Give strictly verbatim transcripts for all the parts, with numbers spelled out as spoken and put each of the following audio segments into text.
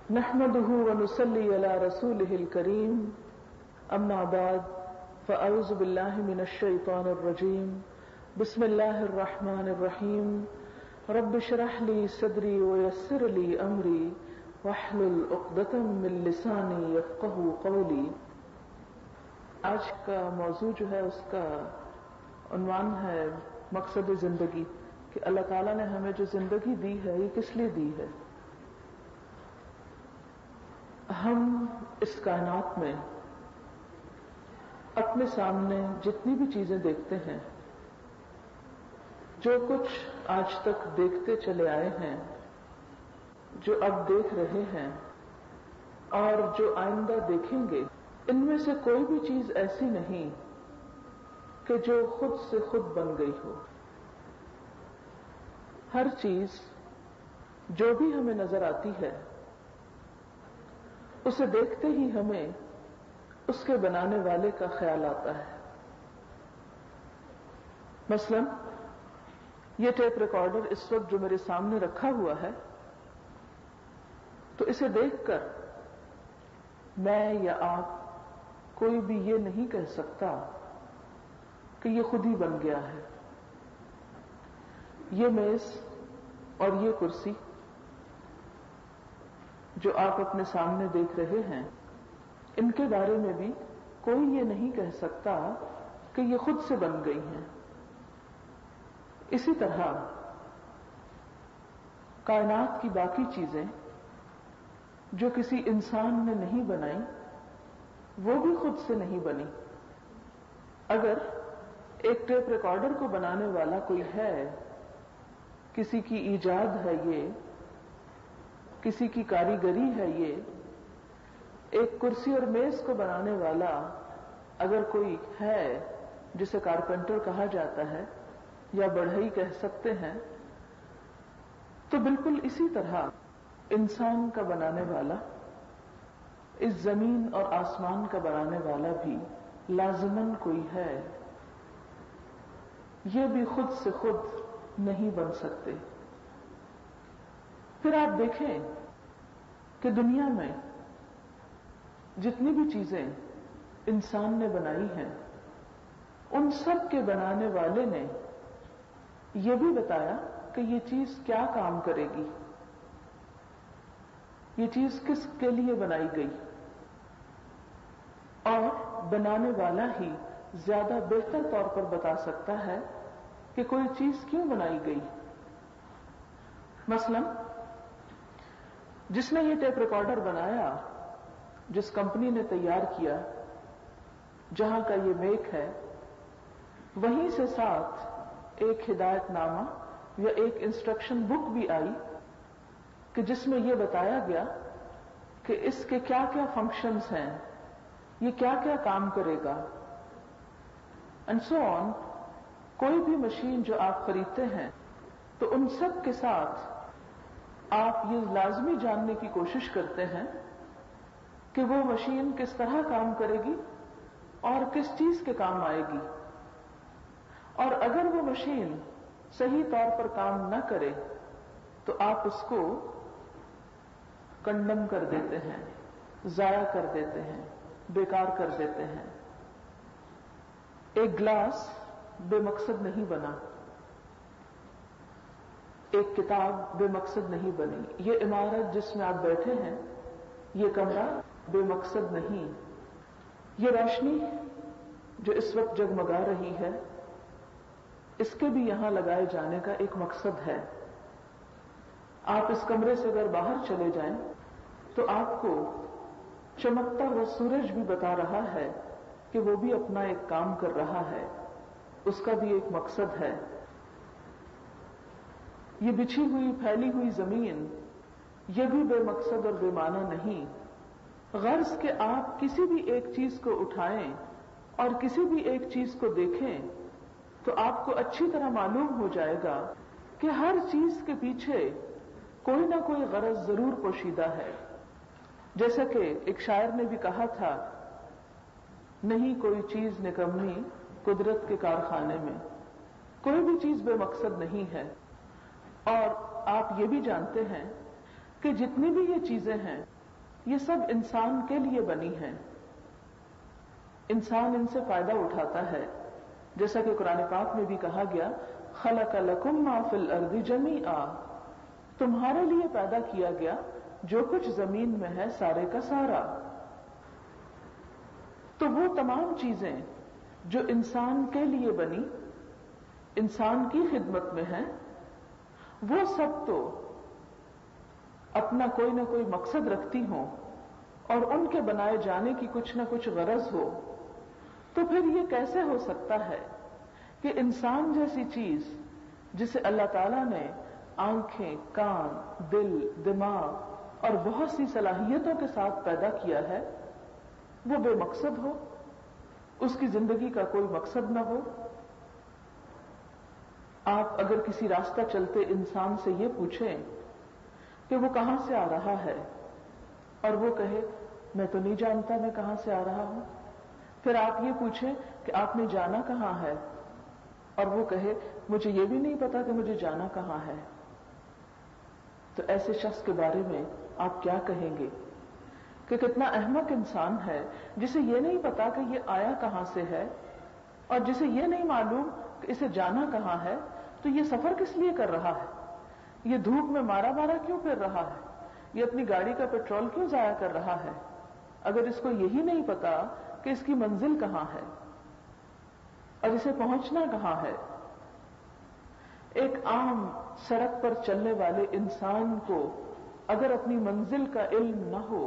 نحمده ونصلي على رسوله الكريم اما بعد فاعوذ بالله من الشيطان الرجيم بسم الله الرحمن الرحيم رب اشرح لي صدري ويسر لي امري واحلل عقدة من لساني يفقهوا قولي. آج کا موضوع جو ہے اس کا عنوان ہے مقصد زندگی، کہ اللہ تعالیٰ نے ہمیں جو زندگی دی ہے یہ کس لیے دی ہے. ہم اس کائنات میں اپنے سامنے جتنی بھی چیزیں دیکھتے ہیں، جو کچھ آج تک دیکھتے چلے آئے ہیں، جو اب دیکھ رہے ہیں اور جو آئندہ دیکھیں گے، ان میں سے کوئی بھی چیز ایسی نہیں کہ جو خود سے خود بن گئی ہو. ہر چیز جو بھی ہمیں نظر آتی ہے اسے دیکھتے ہی ہمیں اس کے بنانے والے کا خیال آتا ہے. مثلا یہ ٹیپ ریکارڈر اس وقت جو میرے سامنے رکھا ہوا ہے، تو اسے دیکھ کر میں یا آپ کوئی بھی یہ نہیں کہہ سکتا کہ یہ خود ہی بن گیا ہے. یہ میز اور یہ کرسی جو آپ اپنے سامنے دیکھ رہے ہیں، ان کے بارے میں بھی کوئی یہ نہیں کہہ سکتا کہ یہ خود سے بن گئی ہیں. اسی طرح کائنات کی باقی چیزیں جو کسی انسان نے نہیں بنائی، وہ بھی خود سے نہیں بنی. اگر ایک ٹیپ ریکارڈر کو بنانے والا کوئی ہے، کسی کی ایجاد ہے، یہ کسی کی کاریگری ہے، یہ ایک کرسی اور میز کو بنانے والا اگر کوئی ہے جسے کارپینٹر کہا جاتا ہے یا بڑھئی کہہ سکتے ہیں، تو بالکل اسی طرح انسان کا بنانے والا، اس زمین اور آسمان کا بنانے والا بھی لازماً کوئی ہے. یہ بھی خود سے خود نہیں بن سکتے. پھر آپ دیکھیں کہ دنیا میں جتنی بھی چیزیں انسان نے بنائی ہیں، ان سب کے بنانے والے نے یہ بھی بتایا کہ یہ چیز کیا کام کرے گی، یہ چیز کس کے لیے بنائی گئی، اور بنانے والا ہی زیادہ بہتر طور پر بتا سکتا ہے کہ کوئی چیز کیوں بنائی گئی. مثلا جس نے یہ ٹیپ ریکارڈر بنایا، جس کمپنی نے تیار کیا، جہاں کا یہ میک ہے، وہیں سے ساتھ ایک ہدایت نامہ یا ایک انسٹرکشن بک بھی آئی کہ جس میں یہ بتایا گیا کہ اس کے کیا کیا فنکشنز ہیں، یہ کیا کیا کام کرے گا، اینڈ سو آن. کوئی بھی مشین جو آپ خریدتے ہیں تو ان سب کے ساتھ آپ یہ لازمی جاننے کی کوشش کرتے ہیں کہ وہ مشین کس طرح کام کرے گی اور کس چیز کے کام آئے گی. اور اگر وہ مشین صحیح طور پر کام نہ کرے تو آپ اس کو کنڈم کر دیتے ہیں، ضائع کر دیتے ہیں، بیکار کر دیتے ہیں. ایک گلاس بے مقصد نہیں بنا، ایک کتاب بے مقصد نہیں بنی، یہ عمارت جس میں آپ بیٹھے ہیں، یہ کمرہ بے مقصد نہیں. یہ روشنی جو اس وقت جگمگا رہی ہے، اس کے بھی یہاں لگائے جانے کا ایک مقصد ہے. آپ اس کمرے سے اگر باہر چلے جائیں تو آپ کو چمکتا ہوا سورج بھی بتا رہا ہے کہ وہ بھی اپنا ایک کام کر رہا ہے، اس کا بھی ایک مقصد ہے. یہ بچھی ہوئی پھیلی ہوئی زمین، یہ بھی بے مقصد اور بے معنی نہیں. غرض کہ آپ کسی بھی ایک چیز کو اٹھائیں اور کسی بھی ایک چیز کو دیکھیں تو آپ کو اچھی طرح معلوم ہو جائے گا کہ ہر چیز کے پیچھے کوئی نہ کوئی غرض ضرور پوشیدہ ہے. جیسا کہ ایک شاعر نے بھی کہا تھا، نہیں کوئی چیز نکمی قدرت کے کارخانے میں. کوئی بھی چیز بے مقصد نہیں ہے. اور آپ یہ بھی جانتے ہیں کہ جتنی بھی یہ چیزیں ہیں یہ سب انسان کے لیے بنی ہیں، انسان ان سے فائدہ اٹھاتا ہے، جیسا کہ قرآن پاک میں بھی کہا گیا خلق لکم ما فی الارض جمیعا، تمہارے لیے پیدا کیا گیا جو کچھ زمین میں ہے سارے کا سارا۔ تو وہ تمام چیزیں جو انسان کے لیے بنی، انسان کی خدمت میں ہیں، وہ سب تو اپنا کوئی نہ کوئی مقصد رکھتی ہوں اور ان کے بنائے جانے کی کچھ نہ کچھ غرض ہو، تو پھر یہ کیسے ہو سکتا ہے کہ انسان جیسی چیز جسے اللہ تعالیٰ نے آنکھیں، کان، دل، دماغ اور بہت سی صلاحیتوں کے ساتھ پیدا کیا ہے، وہ بے مقصد ہو، اس کی زندگی کا کوئی مقصد نہ ہو؟ آپ اگر کسی راستہ چلتے انسان سے یہ پوچھیں کہ وہ کہاں سے آ رہا ہے اور وہ کہے میں تو نہیں جانتا میں کہاں سے آ رہا ہوں، پھر آپ یہ پوچھیں کہ آپ نے جانا کہاں ہے اور وہ کہے مجھے یہ بھی نہیں پتا کہ مجھے جانا کہاں ہے، تو ایسے شخص کے بارے میں آپ کیا کہیں گے کہ کتنا احمق انسان ہے جسے یہ نہیں پتا کہ یہ آیا کہاں سے ہے اور جسے یہ نہیں معلوم کہ اسے جانا کہاں ہے، تو یہ سفر کس لیے کر رہا ہے، یہ دھوپ میں مارا مارا کیوں پھر رہا ہے، یہ اپنی گاڑی کا پیٹرول کیوں ضائع کر رہا ہے، اگر اس کو یہی نہیں پتا کہ اس کی منزل کہاں ہے اور اسے پہنچنا کہاں ہے۔ ایک عام سڑک پر چلنے والے انسان کو اگر اپنی منزل کا علم نہ ہو،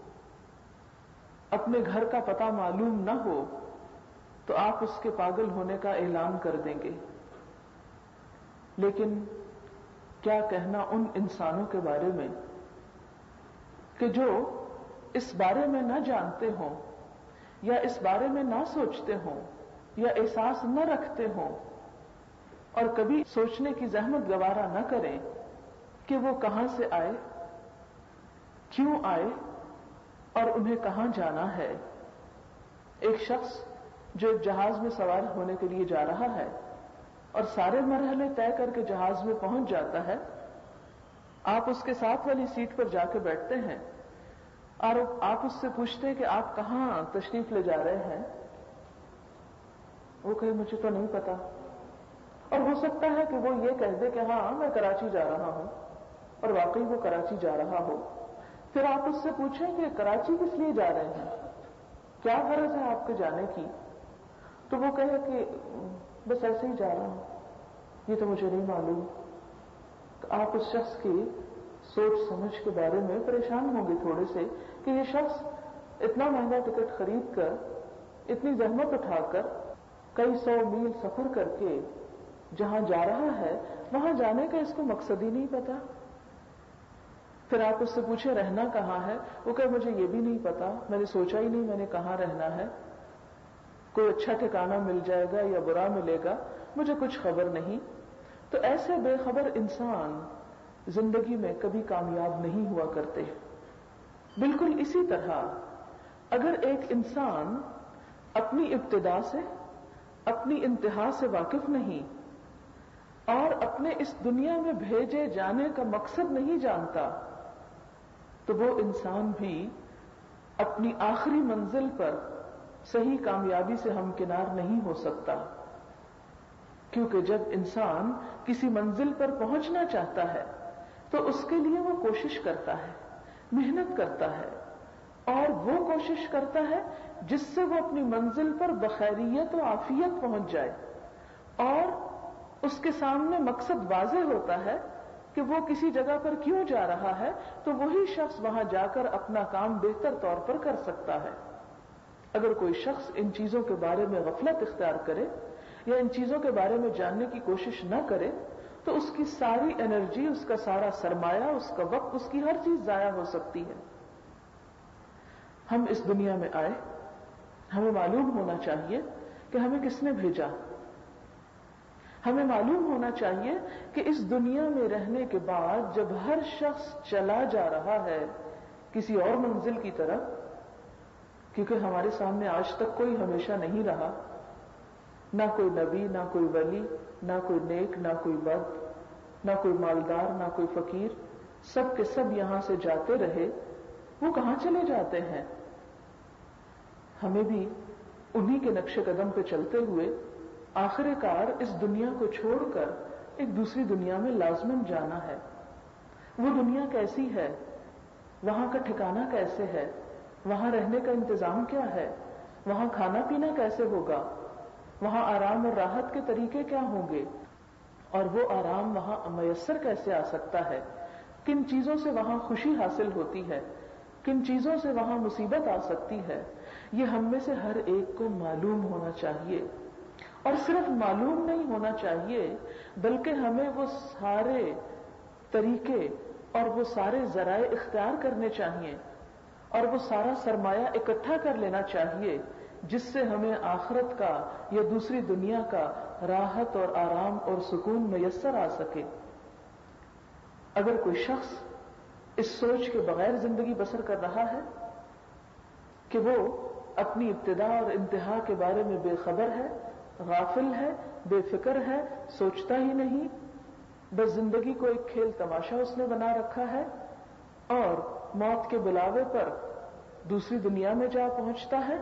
اپنے گھر کا پتہ معلوم نہ ہو، تو آپ اس کے پاگل ہونے کا اعلان کر دیں گے۔ لیکن کیا کہنا ان انسانوں کے بارے میں کہ جو اس بارے میں نہ جانتے ہوں یا اس بارے میں نہ سوچتے ہوں یا احساس نہ رکھتے ہوں اور کبھی سوچنے کی زحمت گوارا نہ کریں کہ وہ کہاں سے آئے، کیوں آئے اور انہیں کہاں جانا ہے۔ ایک شخص جو ایک جہاز میں سوار ہونے کے لیے جا رہا ہے اور سارے مرحلے طے کر کے جہاز میں پہنچ جاتا ہے، آپ اس کے ساتھ والی سیٹ پر جا کے بیٹھتے ہیں اور آپ اس سے پوچھتے ہیں کہ آپ کہاں تشریف لے جا رہے ہیں، وہ کہے مجھے تو نہیں پتا، اور ہو سکتا ہے کہ وہ یہ کہہ دے کہ ہاں میں کراچی جا رہا ہوں، اور واقعی وہ کراچی جا رہا ہو۔ پھر آپ اس سے پوچھیں کہ کراچی کس لیے جا رہے ہیں، کیا غرض ہے آپ کے جانے کی، تو وہ کہے کہ بس ایسے ہی جا رہا ہوں، یہ تو مجھے نہیں معلوم۔ تو آپ اس شخص کی سوچ سمجھ کے بارے میں پریشان ہوں گے تھوڑے سے کہ یہ شخص اتنا مہنگا ٹکٹ خرید کر، اتنی زحمت اٹھا کر، کئی سو میل سفر کر کے جہاں جا رہا ہے وہاں جانے کا اس کو مقصد ہی نہیں پتا۔ پھر آپ اس سے پوچھیں رہنا کہاں ہے، وہ کہ مجھے یہ بھی نہیں پتا، میں نے سوچا ہی نہیں میں نے کہاں رہنا ہے، کوئی اچھا ٹھکانہ مل جائے گا یا برا ملے گا مجھے کچھ خبر نہیں۔ تو ایسے بے خبر انسان زندگی میں کبھی کامیاب نہیں ہوا کرتے۔ بالکل اسی طرح اگر ایک انسان اپنی ابتدا سے، اپنی انتہا سے واقف نہیں اور اپنے اس دنیا میں بھیجے جانے کا مقصد نہیں جانتا، تو وہ انسان بھی اپنی آخری منزل پر صحیح کامیابی سے ہمکنار نہیں ہو سکتا، کیونکہ جب انسان کسی منزل پر پہنچنا چاہتا ہے تو اس کے لیے وہ کوشش کرتا ہے، محنت کرتا ہے، اور وہ کوشش کرتا ہے جس سے وہ اپنی منزل پر بخیریت و عافیت پہنچ جائے، اور اس کے سامنے مقصد واضح ہوتا ہے کہ وہ کسی جگہ پر کیوں جا رہا ہے، تو وہی شخص وہاں جا کر اپنا کام بہتر طور پر کر سکتا ہے۔ اگر کوئی شخص ان چیزوں کے بارے میں غفلت اختیار کرے یا ان چیزوں کے بارے میں جاننے کی کوشش نہ کرے تو اس کی ساری انرجی، اس کا سارا سرمایہ، اس کا وقت، اس کی ہر چیز ضائع ہو سکتی ہے۔ ہم اس دنیا میں آئے، ہمیں معلوم ہونا چاہیے کہ ہمیں کس نے بھیجا، ہمیں معلوم ہونا چاہیے کہ اس دنیا میں رہنے کے بعد جب ہر شخص چلا جا رہا ہے کسی اور منزل کی طرف، کیونکہ ہمارے سامنے آج تک کوئی ہمیشہ نہیں رہا، نہ کوئی نبی، نہ کوئی ولی، نہ کوئی نیک، نہ کوئی بد، نہ کوئی مالدار، نہ کوئی فقیر، سب کے سب یہاں سے جاتے رہے، وہ کہاں چلے جاتے ہیں؟ ہمیں بھی انہی کے نقش قدم پہ چلتے ہوئے آخر کار اس دنیا کو چھوڑ کر ایک دوسری دنیا میں لازماً جانا ہے۔ وہ دنیا کیسی ہے؟ وہاں کا ٹھکانہ کیسے ہے؟ وہاں رہنے کا انتظام کیا ہے؟ وہاں کھانا پینا کیسے ہوگا؟ وہاں آرام اور راحت کے طریقے کیا ہوں گے؟ اور وہ آرام وہاں میسر کیسے آ سکتا ہے؟ کن چیزوں سے وہاں خوشی حاصل ہوتی ہے؟ کن چیزوں سے وہاں مصیبت آ سکتی ہے؟ یہ ہم میں سے ہر ایک کو معلوم ہونا چاہیے، اور صرف معلوم نہیں ہونا چاہیے بلکہ ہمیں وہ سارے طریقے اور وہ سارے ذرائع اختیار کرنے چاہیے، اور وہ سارا سرمایہ اکٹھا کر لینا چاہیے جس سے ہمیں آخرت کا یا دوسری دنیا کا راحت اور آرام اور سکون میسر آ سکے۔ اگر کوئی شخص اس سوچ کے بغیر زندگی بسر کر رہا ہے کہ وہ اپنی ابتدا اور انتہا کے بارے میں بے خبر ہے، غافل ہے، بے فکر ہے، سوچتا ہی نہیں، بس زندگی کو ایک کھیل تماشا اس نے بنا رکھا ہے اور موت کے بلاوے پر دوسری دنیا میں جا پہنچتا ہے،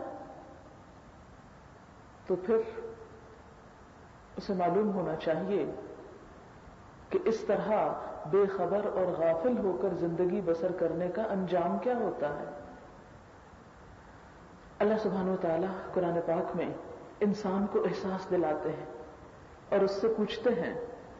تو پھر اسے معلوم ہونا چاہیے کہ اس طرح بے خبر اور غافل ہو کر زندگی بسر کرنے کا انجام کیا ہوتا ہے۔ اللہ سبحانہ وتعالی قرآن پاک میں انسان کو احساس دلاتے ہیں اور اس سے پوچھتے ہیں،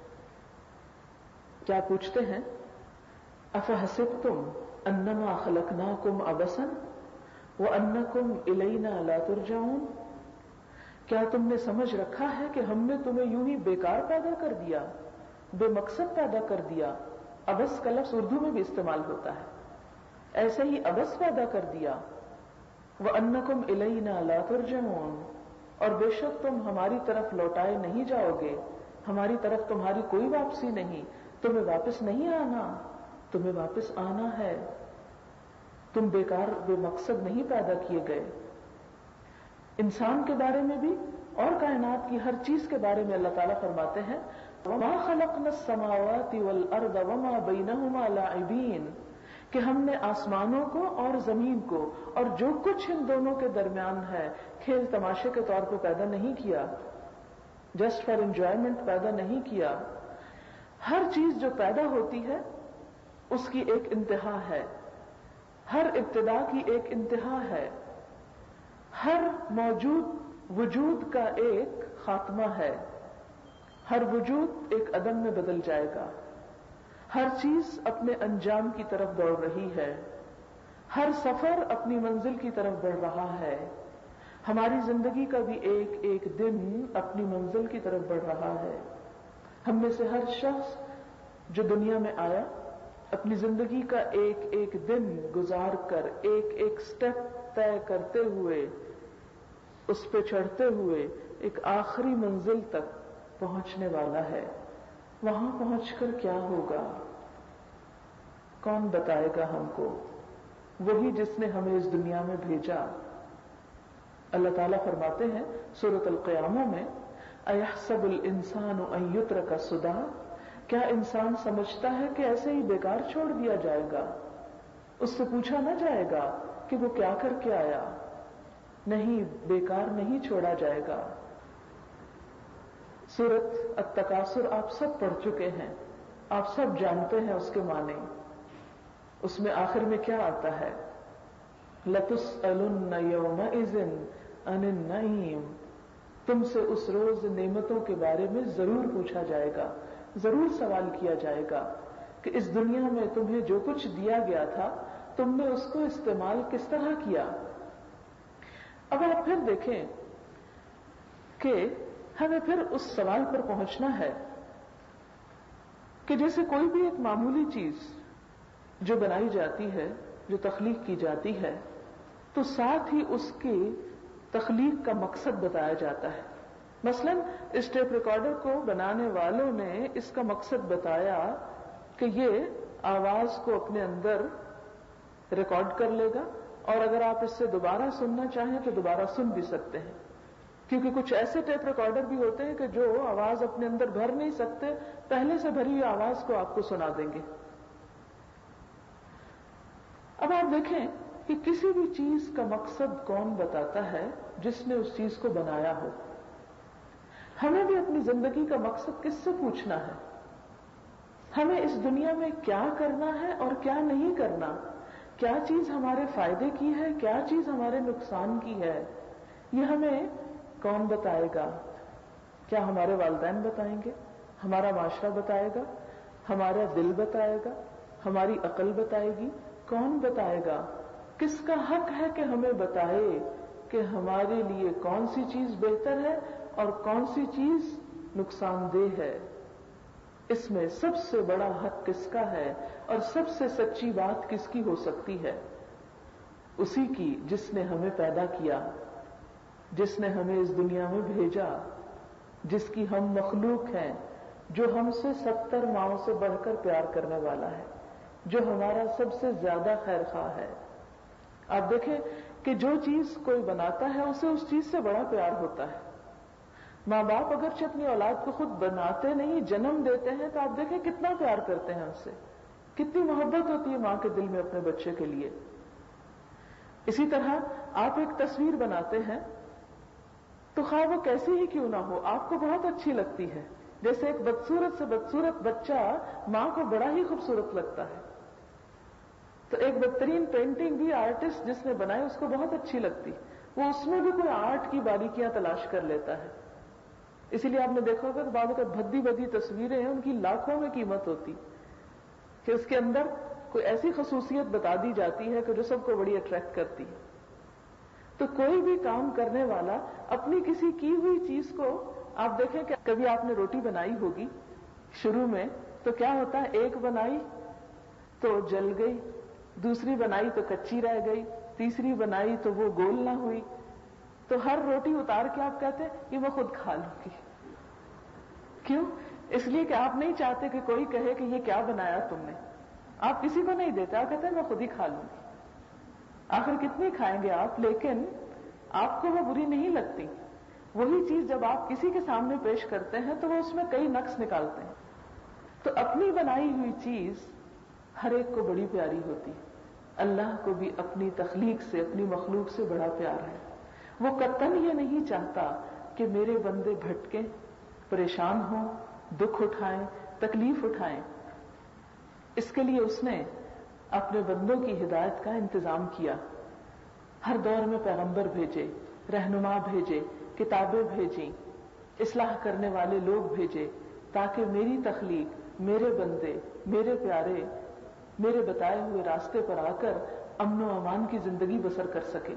کیا پوچھتے ہیں؟ افحسبتم انما خلقناکم عبثا وانکم الینا لا ترجعون، کیا تم نے سمجھ رکھا ہے کہ ہم نے تمہیں یوں ہی بیکار پیدا کر دیا، بے مقصد پیدا کر دیا؟ عبث کا لفظ اردو میں بھی استعمال ہوتا ہے، ایسے ہی عبث پیدا کر دیا۔ وَأَنَّكُمْ إِلَيْنَا لَا تُرْجَعُونَ، اور بے شک تم ہماری طرف لوٹائے نہیں جاؤ گے، ہماری طرف تمہاری کوئی واپسی نہیں، تمہیں واپس نہیں آنا، تمہیں واپس آنا ہے، تم بیکار بے مقصد نہیں پیدا کیے گئے۔ انسان کے بارے میں بھی اور کائنات کی ہر چیز کے بارے میں اللہ تعالیٰ فرماتے ہیں وَمَا خَلَقْنَا السَّمَاوَاتِ وَالْأَرْضَ وَمَا بَيْنَهُمَا لَاعِبِينَ، کہ ہم نے آسمانوں کو اور زمین کو اور جو کچھ ان دونوں کے درمیان ہے کھیل تماشے کے طور پہ پیدا نہیں کیا، جسٹ فار انجوائمنٹ پیدا نہیں کیا۔ ہر چیز جو پیدا ہوتی ہے اس کی ایک انتہا ہے، ہر ابتدا کی ایک انتہا ہے، ہر موجود وجود کا ایک خاتمہ ہے، ہر وجود ایک عدم میں بدل جائے گا، ہر چیز اپنے انجام کی طرف دوڑ رہی ہے، ہر سفر اپنی منزل کی طرف بڑھ رہا ہے۔ ہماری زندگی کا بھی ایک ایک دن اپنی منزل کی طرف بڑھ رہا ہے۔ ہم میں سے ہر شخص جو دنیا میں آیا اپنی زندگی کا ایک ایک دن گزار کر ایک ایک سٹیپ طے کرتے ہوئے اس پہ چڑھتے ہوئے ایک آخری منزل تک پہنچنے والا ہے۔ وہاں پہنچ کر کیا ہوگا کون بتائے گا ہم کو؟ وہی جس نے ہمیں اس دنیا میں بھیجا۔ اللہ تعالیٰ فرماتے ہیں سورۃ القیامہ میں اَيَحْسَبُ الْإِنسَانُ أَن يُتْرَكَ سُدًى، کیا انسان سمجھتا ہے کہ ایسے ہی بیکار چھوڑ دیا جائے گا؟ اس سے پوچھا نہ جائے گا کہ وہ کیا کر کے آیا؟ نہیں، بیکار نہیں چھوڑا جائے گا۔ سورۃ التکاثر آپ سب پڑھ چکے ہیں، آپ سب جانتے ہیں اس کے معنی۔ اس میں آخر میں کیا آتا ہے؟ لَتُسْأَلُنَّ يَوْمَئِذٍ عَنِ النَّعِيمِ، تم سے اس روز نعمتوں کے بارے میں ضرور پوچھا جائے گا، ضرور سوال کیا جائے گا کہ اس دنیا میں تمہیں جو کچھ دیا گیا تھا تم نے اس کو استعمال کس طرح کیا۔ اب آپ پھر دیکھیں کہ ہمیں پھر اس سوال پر پہنچنا ہے کہ جیسے کوئی بھی ایک معمولی چیز جو بنائی جاتی ہے، جو تخلیق کی جاتی ہے، تو ساتھ ہی اس کی تخلیق کا مقصد بتایا جاتا ہے۔ مثلا اس ٹیپ ریکارڈر کو بنانے والوں نے اس کا مقصد بتایا کہ یہ آواز کو اپنے اندر ریکارڈ کر لے گا اور اگر آپ اس سے دوبارہ سننا چاہیں تو دوبارہ سن بھی سکتے ہیں، کیونکہ کچھ ایسے ٹیپ ریکارڈر بھی ہوتے ہیں کہ جو آواز اپنے اندر بھر نہیں سکتے، پہلے سے بھری ہوئی آواز کو آپ کو سنا دیں گے۔ अब आप देखें कि किसी भी चीज का मकसद कौन बताता है? जिसने उस चीज को बनाया हो। हमें भी अपनी जिंदगी का मकसद किससे पूछना है? हमें इस दुनिया में क्या करना है और क्या नहीं करना, क्या चीज हमारे फायदे की है, क्या चीज हमारे नुकसान की है, ये हमें कौन बताएगा? क्या हमारे वालिदैन बताएंगे? हमारा माशरा बताएगा? हमारा दिल बताएगा? हमारी अकल बताएगी? कौन बताएगा? किसका हक है कि हमें बताए कि हमारे लिए कौन सी चीज बेहतर है और कौन सी चीज नुकसानदेह है? इसमें सबसे बड़ा हक किसका है और सबसे सच्ची बात किसकी हो सकती है? उसी की जिसने हमें पैदा किया, जिसने हमें इस दुनिया में भेजा, जिसकी हम मखलूक हैं, जो हमसे सत्तर माओं से बढ़कर प्यार करने वाला है, जो हमारा सबसे ज्यादा खैरख्वाह है। आप देखें कि जो चीज कोई बनाता है उसे उस चीज से बड़ा प्यार होता है। माँ बाप अगरचे अपनी औलाद को खुद बनाते नहीं, जन्म देते हैं, तो आप देखें कितना प्यार करते हैं उनसे, कितनी मोहब्बत होती है माँ के दिल में अपने बच्चे के लिए। इसी तरह आप एक तस्वीर बनाते हैं तो खा वो कैसी ही क्यों ना हो, आपको बहुत अच्छी लगती है। जैसे एक बदसूरत से बदसूरत बच्चा माँ को बड़ा ही खूबसूरत लगता है, तो एक बदतरीन पेंटिंग भी आर्टिस्ट जिसने बनाई उसको बहुत अच्छी लगती, वो उसमें भी कोई आर्ट की बारीकियां तलाश कर लेता है। इसीलिए आपने देखा होगा कि बाद में भद्दी भद्दी तस्वीरें हैं, उनकी लाखों में कीमत होती कि उसके अंदर कोई ऐसी खसूसियत बता दी जाती है कि जो सबको बड़ी अट्रैक्ट करती है। तो कोई भी काम करने वाला अपनी किसी की हुई चीज को, आप देखें कि कभी आपने रोटी बनाई होगी शुरू में, तो क्या होता है, एक बनाई तो जल गई, दूसरी बनाई तो कच्ची रह गई, तीसरी बनाई तो वो गोल ना हुई, तो हर रोटी उतार के आप कहते हैं ये मैं खुद खा लूंगी। क्यों? इसलिए कि आप नहीं चाहते कि कोई कहे कि ये क्या बनाया तुमने। आप किसी को नहीं देते, आप कहते हैं मैं खुद ही खा लूंगी। आखिर कितनी खाएंगे आप, लेकिन आपको वो बुरी नहीं लगती। वही चीज जब आप किसी के सामने पेश करते हैं तो वो उसमें कई नक्स निकालते हैं। तो अपनी बनाई हुई चीज हर एक को बड़ी प्यारी होती है। अल्लाह को भी अपनी तख्लीक से, अपनी मखलूक से बड़ा प्यार है। वो कतन ये नहीं चाहता कि मेरे बंदे भटके, परेशान हों, दुख उठाएं, तकलीफ उठाएं। इसके लिए उसने अपने बंदों की हिदायत का इंतजाम किया। हर दौर में पैगंबर भेजे, रहनुमा भेजे, किताबें भेजी, इस्लाह करने वाले लोग भेजे, ताकि मेरी तख्लीक, मेरे बंदे, मेरे प्यारे मेरे बताए हुए रास्ते पर आकर अमन व अमान की जिंदगी बसर कर सके।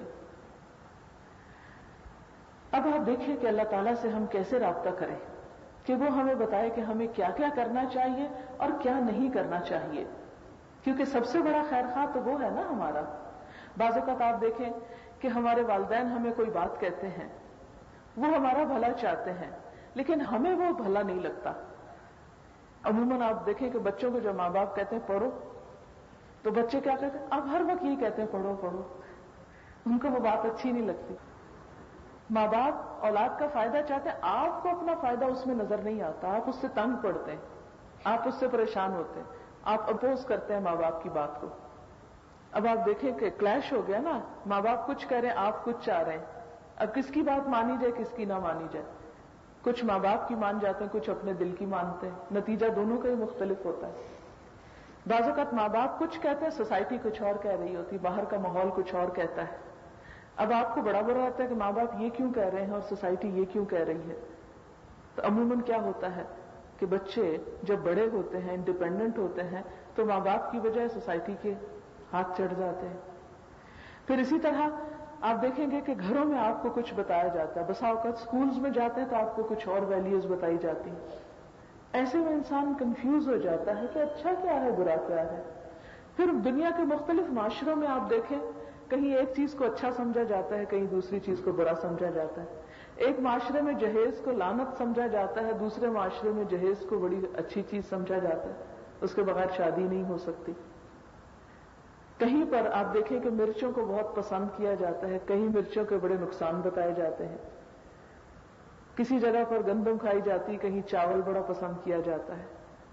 अब आप देखिए कि अल्लाह ताला से हम कैसे राब्ता करें कि वो हमें बताए कि हमें क्या क्या करना चाहिए और क्या नहीं करना चाहिए, क्योंकि सबसे बड़ा खैरख्वाह तो वो है ना हमारा। बाज़ औक़ात आप देखें कि हमारे वालिदैन हमें कोई बात कहते हैं, वो हमारा भला चाहते हैं, लेकिन हमें वो भला नहीं लगता। अमूमन आप देखें कि बच्चों को जब माँ बाप कहते हैं पढ़ो, तो बच्चे क्या कहते हैं, अब हर वक्त यही कहते हैं पढ़ो पढ़ो, उनको वो बात अच्छी नहीं लगती। माँ बाप औलाद का फायदा चाहते हैं, आपको अपना फायदा उसमें नजर नहीं आता, आप उससे तंग पड़ते हैं, आप उससे परेशान होते हैं, आप अपोज करते हैं माँ बाप की बात को। अब आप देखें कि क्लैश हो गया ना, माँ बाप कुछ कह रहे हैं, आप कुछ चाह रहे हैं, अब किसकी बात मानी जाए, किसकी ना मानी जाए। कुछ माँ बाप की मान जाते हैं, कुछ अपने दिल की मानते हैं, नतीजा दोनों का ही मुख्तलिफ होता है। बाज़ औक़ात माँ बाप कुछ कहते हैं, सोसाइटी कुछ और कह रही होती, बाहर का माहौल कुछ और कहता है। अब आपको बड़ा बुरा आता है कि माँ बाप ये क्यों कह रहे हैं और सोसाइटी ये क्यों कह रही है। तो अमूमन क्या होता है कि बच्चे जब बड़े होते हैं, इंडिपेंडेंट होते हैं, तो माँ बाप की बजाय सोसाइटी के हाथ चढ़ जाते हैं। फिर इसी तरह आप देखेंगे कि घरों में आपको कुछ बताया जाता है, बसा औक़ात स्कूल्स में जाते हैं तो आपको कुछ और वैल्यूज बताई जाती हैं। ऐसे में इंसान कंफ्यूज हो जाता है कि अच्छा क्या है, बुरा क्या है। फिर दुनिया के मुख्तलिफ माशरों में आप देखें, कहीं एक चीज को अच्छा समझा जाता है, कहीं दूसरी चीज को बुरा समझा जाता है। एक माशरे में जहेज को लानत समझा जाता है, दूसरे माशरे में जहेज को बड़ी अच्छी चीज समझा जाता है, उसके बगैर शादी नहीं हो सकती। कहीं पर आप देखें कि मिर्चों को बहुत पसंद किया जाता है, कहीं मिर्चों के बड़े नुकसान बताए जाते हैं। किसी जगह पर गंदम खाई जाती, कहीं चावल बड़ा पसंद किया जाता है।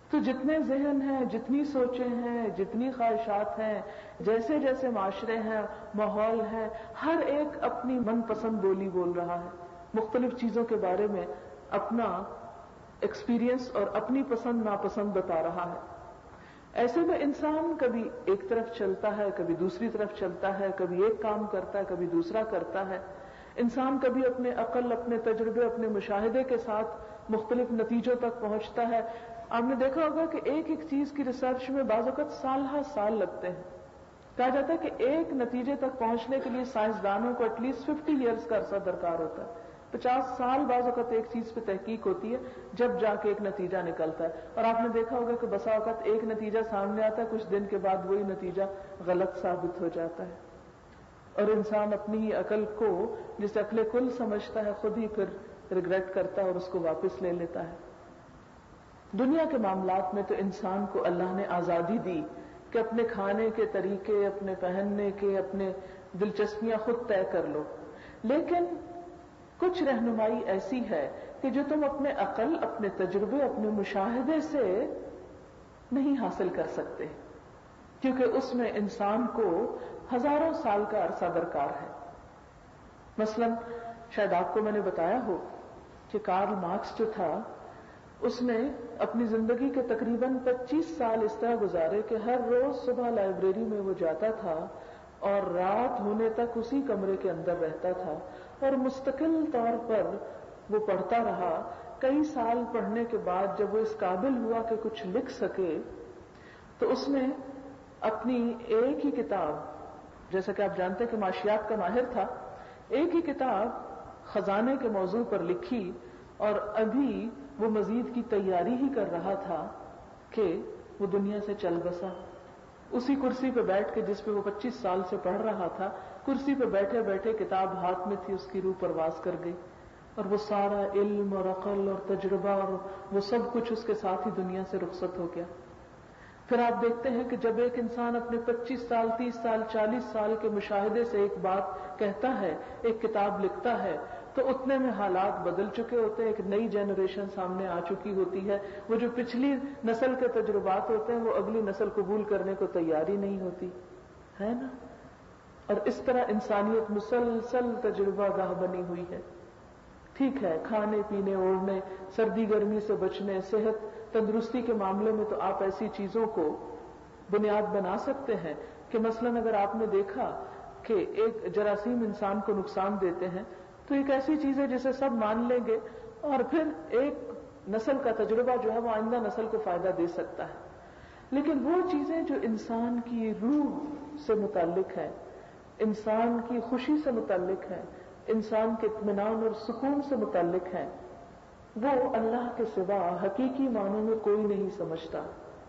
تو جتنے ذہن ہیں، جتنی سوچیں ہیں، جتنی خواہشات ہیں، جیسے جیسے معاشرے ہیں، ماحول ہے، ہر ایک اپنی من پسند بولی بول رہا ہے، مختلف چیزوں کے بارے میں اپنا ایکسپیرینس اور اپنی پسند ناپسند بتا رہا ہے۔ ایسے میں انسان کبھی ایک طرف چلتا ہے، کبھی دوسری طرف چلتا ہے، کبھی ایک کام کرتا ہے، کبھی دوسرا کرتا ہے۔ انسان کبھی اپنے عقل، اپنے تجربے، اپنے مشاہدے کے ساتھ مختلف نتیجوں تک پہنچتا ہے۔ آپ نے دیکھا ہوگا کہ ایک ایک چیز کی ریسرچ میں بعض اوقات سال ہر سال لگتے ہیں۔ کہا جاتا ہے کہ ایک نتیجے تک پہنچنے کے لیے سائنسدانوں کو ایٹ لیسٹ ففٹی ایئرس کا عرصہ درکار ہوتا ہے، پچاس سال بعض اوقات ایک چیز پہ تحقیق ہوتی ہے، جب جا کے ایک نتیجہ نکلتا ہے۔ اور آپ نے دیکھا ہوگا کہ بسا اوقات ایک نتیجہ سامنے آتا ہے، کچھ دن کے بعد وہی نتیجہ غلط ثابت ہو جاتا ہے، اور انسان اپنی ہی عقل کو جسے عقل کل سمجھتا ہے خود ہی پھر ریگریٹ کرتا ہے اور اس کو واپس لے لیتا ہے۔ دنیا کے معاملات میں تو انسان کو اللہ نے آزادی دی کہ اپنے کھانے کے طریقے، اپنے پہننے کے، اپنے دلچسپیاں خود طے کر لو، لیکن کچھ رہنمائی ایسی ہے کہ جو تم اپنے عقل، اپنے تجربے، اپنے مشاہدے سے نہیں حاصل کر سکتے، کیونکہ اس میں انسان کو ہزاروں سال کا عرصہ درکار ہے۔ مثلا شاید آپ کو میں نے بتایا ہو کہ کارل مارکس جو تھا، اس نے اپنی زندگی کے تقریباً پچیس سال اس طرح گزارے کہ ہر روز صبح لائبریری میں وہ جاتا تھا اور رات ہونے تک اسی کمرے کے اندر رہتا تھا اور مستقل طور پر وہ پڑھتا رہا۔ کئی سال پڑھنے کے بعد جب وہ اس قابل ہوا کہ کچھ لکھ سکے تو اس نے اپنی ایک ہی کتاب، جیسا کہ آپ جانتے ہیں کہ معاشیات کا ماہر تھا، ایک ہی کتاب خزانے کے موضوع پر لکھی، اور ابھی وہ مزید کی تیاری ہی کر رہا تھا کہ وہ دنیا سے چل بسا۔ اسی کرسی پہ بیٹھ کے جس پہ وہ پچیس سال سے پڑھ رہا تھا، کرسی پہ بیٹھے بیٹھے کتاب ہاتھ میں تھی، اس کی روح پرواز کر گئی، اور وہ سارا علم اور عقل اور تجربہ اور وہ سب کچھ اس کے ساتھ ہی دنیا سے رخصت ہو گیا۔ پھر آپ دیکھتے ہیں کہ جب ایک انسان اپنے پچیس سال، تیس سال، چالیس سال کے مشاہدے سے ایک بات کہتا ہے، ایک کتاب لکھتا ہے، تو اتنے میں حالات بدل چکے ہوتے ہیں، ایک نئی جنریشن سامنے آ چکی ہوتی ہے۔ وہ جو پچھلی نسل کے تجربات ہوتے ہیں وہ اگلی نسل قبول کرنے کو تیاری نہیں ہوتی ہے نا۔ اور اس طرح انسانیت مسلسل تجربہ گاہ بنی ہوئی ہے۔ ٹھیک ہے، کھانے پینے، اوڑھنے، سردی گرمی سے بچنے، صحت تندرستی کے معاملے میں تو آپ ایسی چیزوں کو بنیاد بنا سکتے ہیں کہ مثلاً اگر آپ نے دیکھا کہ ایک جراثیم انسان کو نقصان دیتے ہیں تو ایک ایسی چیز ہے جسے سب مان لیں گے، اور پھر ایک نسل کا تجربہ جو ہے وہ آئندہ نسل کو فائدہ دے سکتا ہے۔ لیکن وہ چیزیں جو انسان کی روح سے متعلق ہیں، انسان کی خوشی سے متعلق ہیں، انسان کے اطمینان اور سکون سے متعلق ہیں، وہ اللہ کے سوا حقیقی معنوں میں کوئی نہیں سمجھتا۔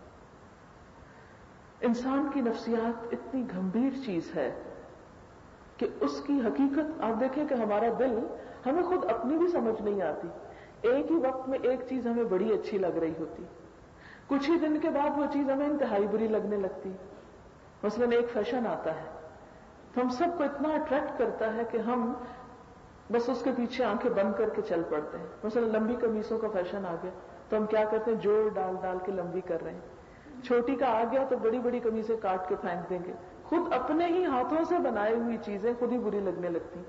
انسان کی نفسیات اتنی گمبھیر چیز ہے کہ اس کی حقیقت آپ دیکھیں کہ ہمارا دل ہمیں خود اپنی بھی سمجھ نہیں آتی۔ ایک ہی وقت میں ایک چیز ہمیں بڑی اچھی لگ رہی ہوتی، کچھ ہی دن کے بعد وہ چیز ہمیں انتہائی بری لگنے لگتی۔ مثلاً ایک فیشن آتا ہے تو ہم سب کو اتنا اٹریکٹ کرتا ہے کہ ہم بس اس کے پیچھے آنکھیں بند کر کے چل پڑتے ہیں۔ مثلا لمبی قمیصوں کا فیشن آ گیا تو ہم کیا کرتے ہیں، جوڑ ڈال ڈال کے لمبی کر رہے ہیں۔ چھوٹی کا آ گیا تو بڑی بڑی قمیصیں کاٹ کے پھینک دیں گے۔ خود اپنے ہی ہاتھوں سے بنائی ہوئی چیزیں خود ہی بری لگنے لگتی۔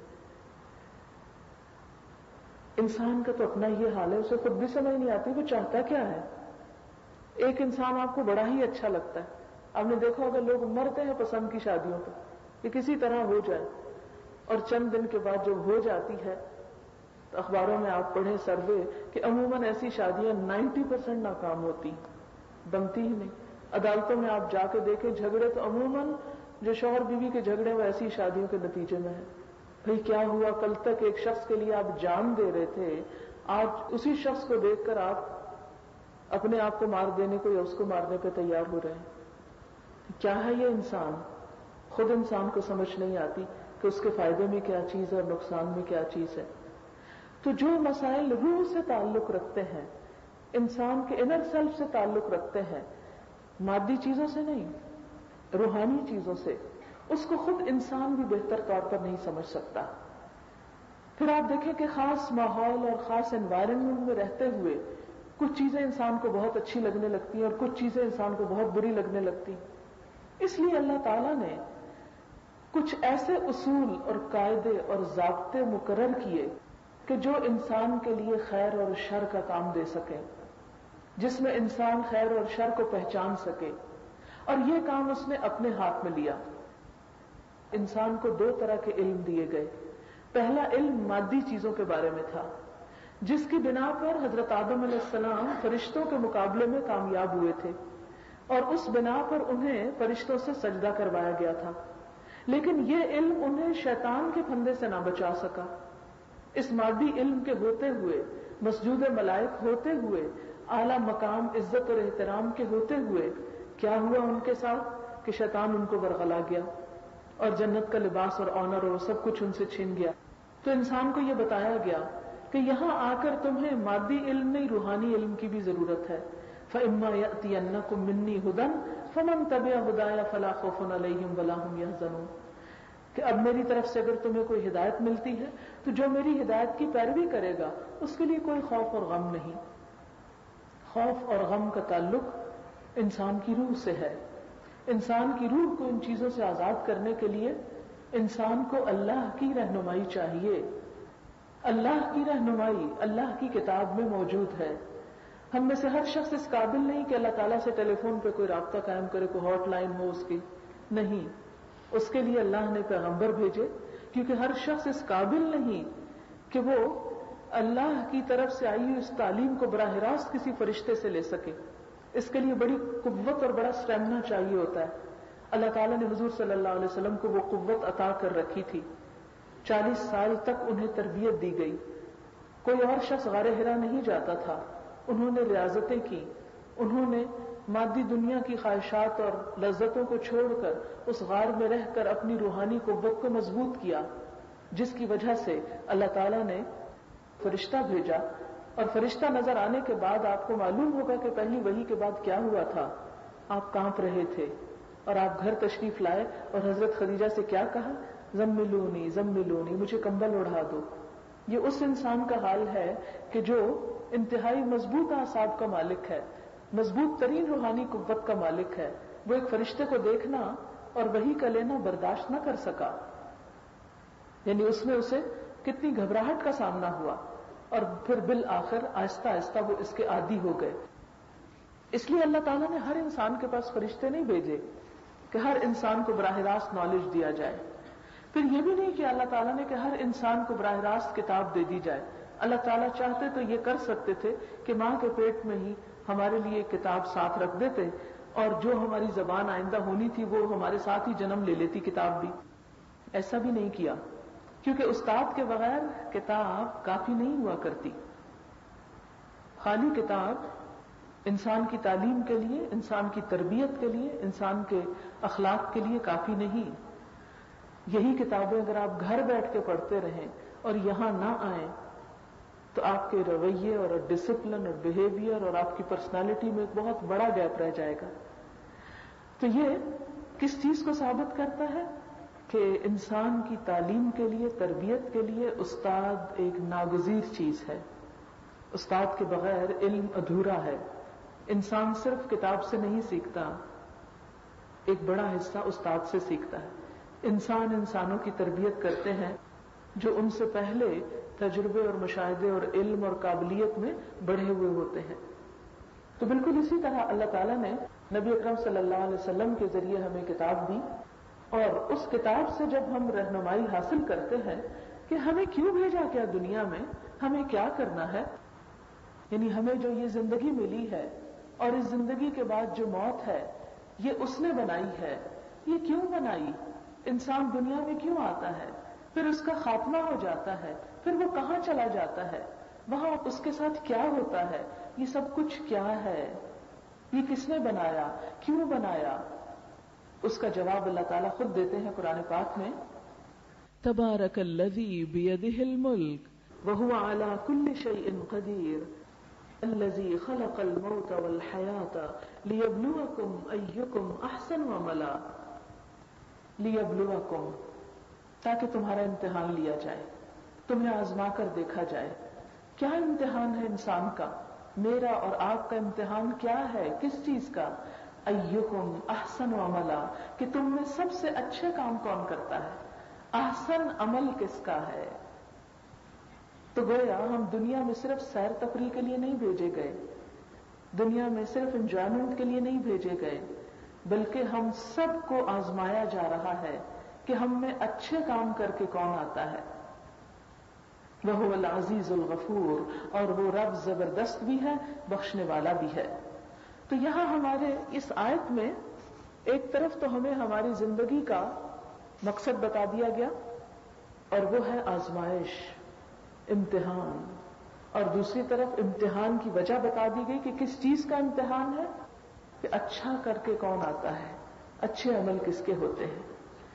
انسان کا تو اپنا یہ حال ہے، اسے خود بھی سمجھ نہیں آتی وہ چاہتا کیا ہے۔ ایک انسان آپ کو بڑا ہی اچھا لگتا ہے، آپ نے دیکھا ہوگا لوگ مرتے ہیں پسند کی شادیوں پہ کہ کسی طرح ہو جائے، اور چند دن کے بعد جب ہو جاتی ہے تو اخباروں میں آپ پڑھیں سروے کہ عموماً ایسی شادیاں نائنٹی پرسینٹ ناکام ہوتی، بنتی ہی نہیں۔ عدالتوں میں آپ جا کے دیکھیں جھگڑے تو عموماً جو شوہر بیوی کے جھگڑے وہ ایسی شادیوں کے نتیجے میں ہیں۔ بھئی کیا ہوا، کل تک ایک شخص کے لیے آپ جان دے رہے تھے، آج اسی شخص کو دیکھ کر آپ اپنے آپ کو مار دینے کو یا اس کو مارنے پہ تیار ہو رہے ہیں۔ کیا ہے یہ انسان؟ خود انسان کو سمجھ نہیں آتی کہ اس کے فائدے میں کیا چیز ہے اور نقصان میں کیا چیز ہے۔ تو جو مسائل روح سے تعلق رکھتے ہیں، انسان کے انر سیلف سے تعلق رکھتے ہیں، مادی چیزوں سے نہیں، روحانی چیزوں سے، اس کو خود انسان بھی بہتر طور پر نہیں سمجھ سکتا۔ پھر آپ دیکھیں کہ خاص ماحول اور خاص انوائرمنٹ میں رہتے ہوئے کچھ چیزیں انسان کو بہت اچھی لگنے لگتی ہیں اور کچھ چیزیں انسان کو بہت بری لگنے لگتی ہیں۔ اس لیے اللہ تعالیٰ نے کچھ ایسے اصول اور قاعدے اور ضابطے مقرر کیے کہ جو انسان کے لیے خیر اور شر کا کام دے سکے، جس میں انسان خیر اور شر کو پہچان سکے، اور یہ کام اس نے اپنے ہاتھ میں لیا۔ انسان کو دو طرح کے علم دیے گئے۔ پہلا علم مادی چیزوں کے بارے میں تھا، جس کی بنا پر حضرت آدم علیہ السلام فرشتوں کے مقابلے میں کامیاب ہوئے تھے، اور اس بنا پر انہیں فرشتوں سے سجدہ کروایا گیا تھا۔ لیکن یہ علم انہیں شیطان کے پھندے سے نہ بچا سکا۔ اس مادی علم کے ہوتے ہوئے، مسجود ملائک ہوتے ہوئے، اعلی مقام عزت اور احترام کے ہوتے ہوئے کیا ہوا ان کے ساتھ کہ شیطان ان کو ورغلا گیا اور جنت کا لباس اور آنر اور سب کچھ ان سے چھین گیا۔ تو انسان کو یہ بتایا گیا کہ یہاں آ کر تمہیں مادی علم نہیں، روحانی علم کی بھی ضرورت ہے۔ فَإِمَّا يَأْتِيَنَّكُم مِّنِّي هُدًى فَمَن تَبِعَ هُدَايَ فَلَا خَوْفٌ عَلَيْهِمْ وَلَا هُمْ يَحْزَنُونَ، کہ اب میری طرف سے اگر تمہیں کوئی ہدایت ملتی ہے تو جو میری ہدایت کی پیروی کرے گا اس کے لیے کوئی خوف اور غم نہیں۔ خوف اور غم کا تعلق انسان کی روح سے ہے۔ انسان کی روح کو ان چیزوں سے آزاد کرنے کے لیے انسان کو اللہ کی رہنمائی چاہیے۔ اللہ کی رہنمائی اللہ کی کتاب میں موجود ہے۔ ہم میں سے ہر شخص اس قابل نہیں کہ اللہ تعالیٰ سے ٹیلی فون پہ کوئی رابطہ قائم کرے، کوئی ہاٹ لائن ہو اس کی، نہیں۔ اس کے لیے اللہ نے پیغمبر بھیجے، کیونکہ ہر شخص اس قابل نہیں کہ وہ اللہ کی طرف سے آئی ہوئی اس تعلیم کو براہ راست کسی فرشتے سے لے سکے۔ اس کے لیے بڑی قوت اور بڑا اسٹیمنا چاہیے ہوتا ہے۔ اللہ تعالیٰ نے حضور صلی اللہ علیہ وسلم کو وہ قوت عطا کر رکھی تھی۔ چالیس سال تک انہیں تربیت دی گئی۔ کوئی اور شخص غار حرا نہیں جاتا تھا۔ انہوں نے ریاضتیں کی، انہوں نے مادی دنیا کی خواہشات اور لذتوں کو چھوڑ کر اس غار میں رہ کر اپنی روحانی قوت کو مضبوط کیا، جس کی وجہ سے اللہ تعالیٰ نے فرشتہ بھیجا۔ اور فرشتہ نظر آنے کے بعد آپ کو معلوم ہوگا کہ پہلی وحی کے بعد کیا ہوا تھا۔ آپ کانپ رہے تھے اور آپ گھر تشریف لائے اور حضرت خدیجہ سے کیا کہا؟ زملونی زملونی، مجھے کمبل اڑا دو۔ یہ اس انسان کا حال ہے کہ جو انتہائی مضبوط اعصاب کا مالک ہے، مضبوط ترین روحانی قوت کا مالک ہے، وہ ایک فرشتے کو دیکھنا اور وحی کا لینا برداشت نہ کر سکا۔ یعنی اس میں اسے کتنی گھبراہٹ کا سامنا ہوا، اور پھر بالآخر آہستہ آہستہ وہ اس کے عادی ہو گئے۔ اس لیے اللہ تعالیٰ نے ہر انسان کے پاس فرشتے نہیں بھیجے کہ ہر انسان کو براہ راست نالج دیا جائے۔ پھر یہ بھی نہیں کہ اللہ تعالیٰ نے کہ ہر انسان کو براہ راست کتاب دے دی جائے۔ اللہ تعالیٰ چاہتے تو یہ کر سکتے تھے کہ ماں کے پیٹ میں ہی ہمارے لیے ایک کتاب ساتھ رکھ دیتے، اور جو ہماری زبان آئندہ ہونی تھی وہ ہمارے ساتھ ہی جنم لے لیتی کتاب بھی۔ ایسا بھی نہیں کیا، کیونکہ استاد کے بغیر کتاب کافی نہیں ہوا کرتی۔ خالی کتاب انسان کی تعلیم کے لیے، انسان کی تربیت کے لیے، انسان کے اخلاق کے لیے کافی نہیں۔ یہی کتابیں اگر آپ گھر بیٹھ کے پڑھتے رہیں اور یہاں نہ آئیں تو آپ کے رویے اور ڈسپلن اور بیہیویئر اور آپ کی پرسنالٹی میں ایک بہت بڑا گیپ رہ جائے گا۔ تو یہ کس چیز کو ثابت کرتا ہے کہ انسان کی تعلیم کے لیے، تربیت کے لیے استاد ایک ناگزیر چیز ہے۔ استاد کے بغیر علم ادھورا ہے۔ انسان صرف کتاب سے نہیں سیکھتا، ایک بڑا حصہ استاد سے سیکھتا ہے۔ انسان انسانوں کی تربیت کرتے ہیں جو ان سے پہلے تجربے اور مشاہدے اور علم اور قابلیت میں بڑھے ہوئے ہوتے ہیں۔ تو بالکل اسی طرح اللہ تعالیٰ نے نبی اکرم صلی اللہ علیہ وسلم کے ذریعے ہمیں کتاب دی، اور اس کتاب سے جب ہم رہنمائی حاصل کرتے ہیں کہ ہمیں کیوں بھیجا کیا دنیا میں، ہمیں کیا کرنا ہے، یعنی ہمیں جو یہ زندگی ملی ہے اور اس زندگی کے بعد جو موت ہے یہ اس نے بنائی ہے، یہ کیوں بنائی، انسان دنیا میں کیوں آتا ہے، پھر اس کا خاتمہ ہو جاتا ہے، پھر وہ کہاں چلا جاتا ہے، وہاں اس کے ساتھ کیا ہوتا ہے، یہ سب کچھ کیا ہے، یہ کس نے بنایا، کیوں بنایا، اس کا جواب اللہ تعالیٰ خود دیتے ہیں قرآن پاک میں۔ تبارک الذی بیدہ الملک وہو علی کل شیء قدیر الذی خلق الموت والحیاۃ لیبلوکم ایکم احسن عملا، لیبلوکم، تاکہ تمہارا امتحان لیا جائے، تمہیں آزما کر دیکھا جائے۔ کیا امتحان ہے انسان کا؟ میرا اور آپ کا امتحان کیا ہے؟ کس چیز کا؟ ایکم احسن عملا، کہ تم میں سب سے اچھے کام کون کرتا ہے، احسن عمل کس کا ہے۔ تو گویا ہم دنیا میں صرف سیر تفریح کے لیے نہیں بھیجے گئے، دنیا میں صرف انجوائمنٹ کے لیے نہیں بھیجے گئے، بلکہ ہم سب کو آزمایا جا رہا ہے کہ ہم میں اچھے کام کر کے کون آتا ہے۔ وَهُوَ الْعَزِيزُ الْغَفُورُ، اور وہ رب زبردست بھی ہے، بخشنے والا بھی ہے۔ تو یہاں ہمارے اس آیت میں ایک طرف تو ہمیں ہماری زندگی کا مقصد بتا دیا گیا اور وہ ہے آزمائش، امتحان، اور دوسری طرف امتحان کی وجہ بتا دی گئی کہ کس چیز کا امتحان ہے، کہ اچھا کر کے کون آتا ہے، اچھے عمل کس کے ہوتے ہیں۔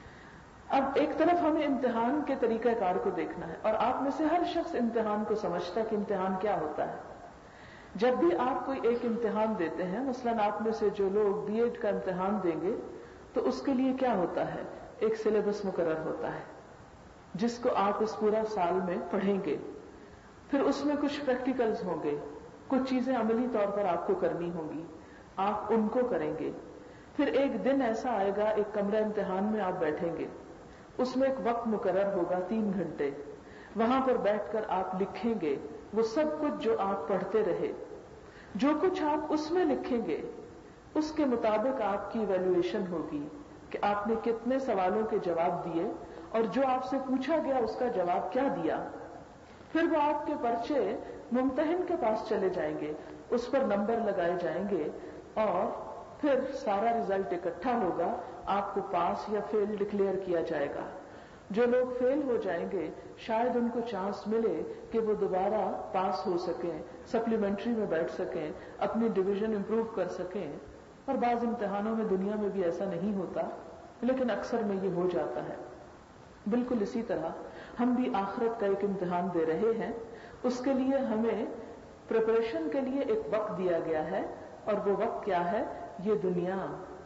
اب ایک طرف ہمیں امتحان کے طریقہ کار کو دیکھنا ہے، اور آپ میں سے ہر شخص امتحان کو سمجھتا ہے کہ امتحان کیا ہوتا ہے۔ جب بھی آپ کوئی ایک امتحان دیتے ہیں، مثلاً آپ میں سے جو لوگ بی ایڈ کا امتحان دیں گے تو اس کے لیے کیا ہوتا ہے، ایک سلیبس مقرر ہوتا ہے جس کو آپ اس پورا سال میں پڑھیں گے، پھر اس میں کچھ پریکٹیکلز ہوں گے، کچھ چیزیں عملی طور پر آپ کو کرنی ہوں گی، آپ ان کو کریں گے، پھر ایک دن ایسا آئے گا ایک کمرہ امتحان میں آپ بیٹھیں گے، اس میں ایک وقت مقرر ہوگا تین گھنٹے، وہاں پر بیٹھ کر آپ لکھیں گے وہ سب کچھ جو آپ پڑھتے رہے، جو کچھ آپ اس میں لکھیں گے اس کے مطابق آپ کی ایویلویشن ہوگی کہ آپ نے کتنے سوالوں کے جواب دیے اور جو آپ سے پوچھا گیا اس کا جواب کیا دیا۔ پھر وہ آپ کے پرچے ممتحن کے پاس چلے جائیں گے، اس پر نمبر لگائے جائیں گے اور پھر سارا رزلٹ اکٹھا ہوگا، آپ کو پاس یا فیل ڈکلیئر کیا جائے گا۔ جو لوگ فیل ہو جائیں گے شاید ان کو چانس ملے کہ وہ دوبارہ پاس ہو سکیں، سپلیمنٹری میں بیٹھ سکیں، اپنی ڈویژن امپروو کر سکیں، اور بعض امتحانوں میں دنیا میں بھی ایسا نہیں ہوتا لیکن اکثر میں یہ ہو جاتا ہے۔ بالکل اسی طرح ہم بھی آخرت کا ایک امتحان دے رہے ہیں، اس کے لیے ہمیں پریپریشن کے لیے ایک وقت دیا گیا ہے، اور وہ وقت کیا ہے، یہ دنیا،